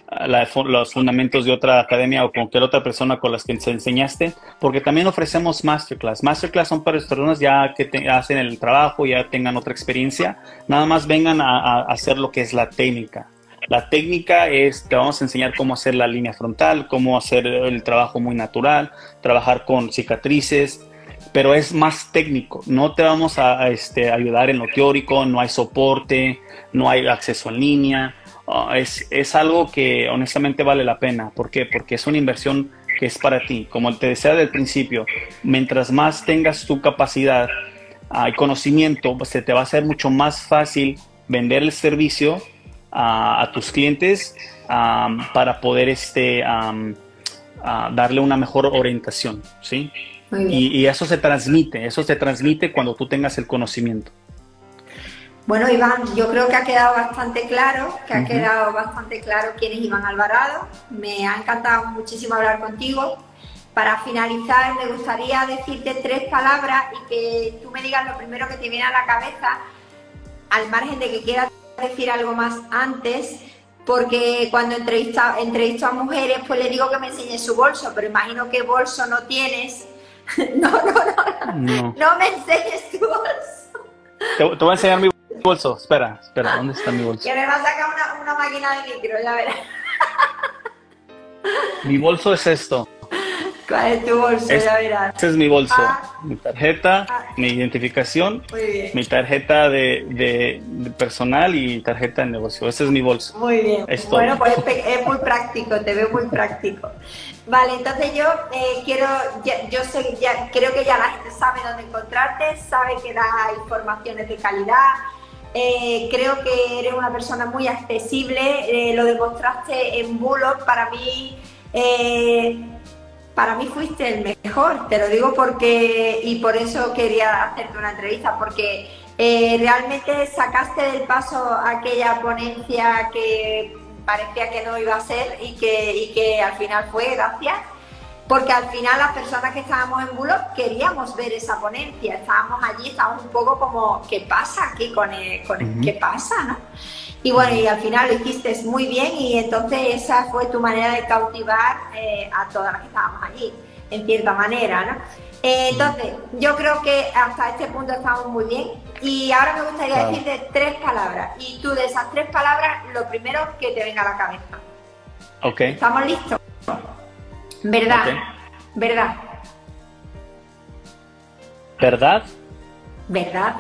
la, los fundamentos de otra academia o cualquier otra persona con las que te enseñaste, porque también ofrecemos masterclass. Masterclass son para personas ya que te, hacen el trabajo, ya tengan otra experiencia, nada más vengan a, a hacer lo que es la técnica. La técnica es, te vamos a enseñar cómo hacer la línea frontal, cómo hacer el trabajo muy natural, trabajar con cicatrices, pero es más técnico. No te vamos a, a este, ayudar en lo teórico, no hay soporte, no hay acceso en línea. Uh, es, es algo que honestamente vale la pena. ¿Por qué? Porque es una inversión que es para ti. Como te decía del principio, mientras más tengas tu capacidad uh, y conocimiento, pues se te va a hacer mucho más fácil vender el servicio uh, a tus clientes um, para poder este, um, uh, darle una mejor orientación, ¿sí? Y, y eso se transmite, eso se transmite cuando tú tengas el conocimiento. Bueno, Iván, yo creo que ha quedado bastante claro, que ha uh-huh. quedado bastante claro quién es Iván Alvarado. Me ha encantado muchísimo hablar contigo. Para finalizar, me gustaría decirte tres palabras y que tú me digas lo primero que te viene a la cabeza, al margen de que quieras decir algo más antes, porque cuando entrevisto, entrevisto a mujeres, pues le digo que me enseñe su bolso, pero imagino que bolso no tienes. No, no, no, no, no me enseñes tu bolso. Te, te voy a enseñar mi bolso. Espera, espera, ¿dónde está mi bolso? Que me va a sacar una, una máquina de micro, ya verás. Mi bolso es esto. ¿Cuál es tu bolso? Es, ya verás. Este es mi bolso. Ah, mi tarjeta, ah, mi identificación, mi tarjeta de, de, de personal y tarjeta de negocio. Ese es mi bolso. Muy bien. Es bueno, pues es, es muy práctico, te veo muy práctico. Vale, entonces yo eh, quiero, ya, yo sé, ya, creo que ya la gente sabe dónde encontrarte, sabe que da informaciones de calidad. Eh, creo que eres una persona muy accesible, eh, lo demostraste en Bullock. Para mí, eh, para mí fuiste el mejor, te lo digo porque, y por eso quería hacerte una entrevista, porque eh, realmente sacaste del paso aquella ponencia que parecía que no iba a ser y que, y que al final fue, gracias. Porque al final las personas que estábamos en Bullock queríamos ver esa ponencia, estábamos allí, estábamos un poco como, ¿qué pasa aquí con el, con el, uh-huh. ¿qué pasa, no? Y bueno, y al final lo hiciste muy bien y entonces esa fue tu manera de cautivar eh, a todas las que estábamos allí, en cierta manera, ¿no? Eh, entonces, yo creo que hasta este punto estamos muy bien y ahora me gustaría claro. decirte tres palabras y tú de esas tres palabras, lo primero que te venga a la cabeza. Ok. ¿Estamos listos? Verdad, okay. verdad. ¿Verdad? Verdad.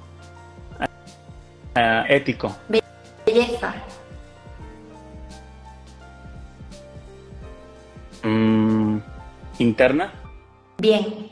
Uh, ético. Belleza. Mm, interna. Bien.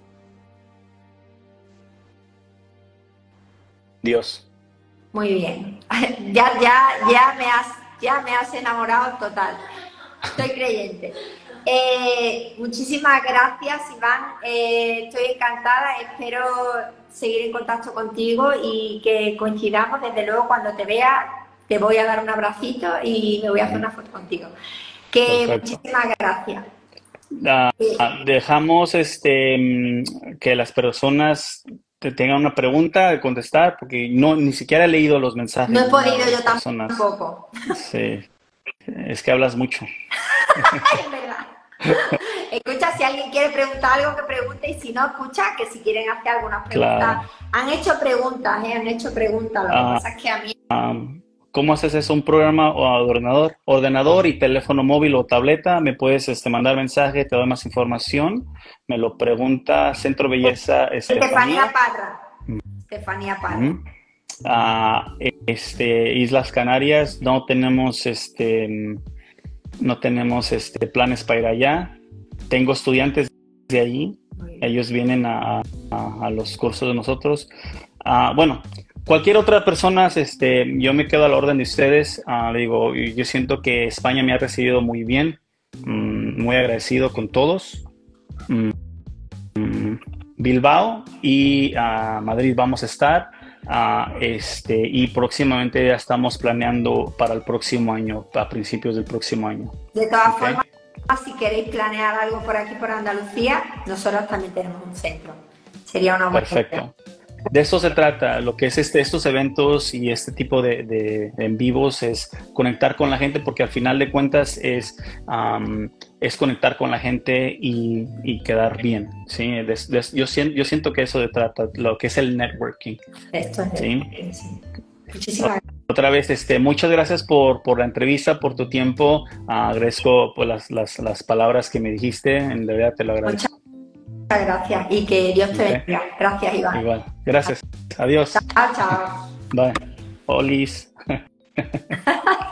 Dios. Muy bien. Ya, ya, ya me has, ya me has enamorado total. Estoy creyente. Eh, muchísimas gracias, Iván. Eh, estoy encantada. Espero seguir en contacto contigo y que coincidamos. Desde luego, cuando te vea, te voy a dar un abracito y me voy a hacer una foto contigo. Que perfecto. Muchísimas gracias. Uh, eh, dejamos este que las personas te tengan una pregunta de contestar, porque no ni siquiera he leído los mensajes. No he podido yo tampoco. Sí, es que hablas mucho. Es verdad. Escucha, si alguien quiere preguntar algo, que pregunte, y si no, escucha, que si quieren hacer algunas preguntas. Claro. Han hecho preguntas, ¿eh? Han hecho preguntas, lo que uh, pasa es que a mí... Um, ¿Cómo haces eso? ¿Un programa o ordenador? Ordenador y teléfono móvil o tableta. Me puedes este, mandar mensaje, te doy más información. Me lo pregunta Centro Belleza Estefanía Parra. Mm. Estefanía Parra. Mm. Uh, este, Islas Canarias, no tenemos este... No tenemos este, planes para ir allá. Tengo estudiantes de allí. Ellos vienen a, a, a los cursos de nosotros. Uh, bueno, cualquier otra persona, este, yo me quedo a la orden de ustedes. Uh, digo, yo siento que España me ha recibido muy bien. Um, muy agradecido con todos. Um, um, Bilbao y uh, Madrid vamos a estar. Uh, este, y próximamente ya estamos planeando para el próximo año, a principios del próximo año. De todas okay. formas, si queréis planear algo por aquí, por Andalucía, nosotros también tenemos un centro. Sería una buena Perfecto. idea. de eso se trata. Lo que es este, estos eventos y este tipo de, de, de en vivos es conectar con la gente, porque al final de cuentas es, um, es conectar con la gente y, y quedar bien, ¿sí? De, de, yo, siento, yo siento que eso se trata, lo que es el networking. Esto es ¿sí? sí. Muchísimas gracias. Otra vez, este, muchas gracias por, por la entrevista, por tu tiempo. Uh, agradezco pues, las, las, las palabras que me dijiste. En verdad te lo agradezco. Muchas gracias y que Dios te okay. bendiga. Gracias, Iván. Igual. Gracias. Adiós. Chao, chao. Bye. Olis.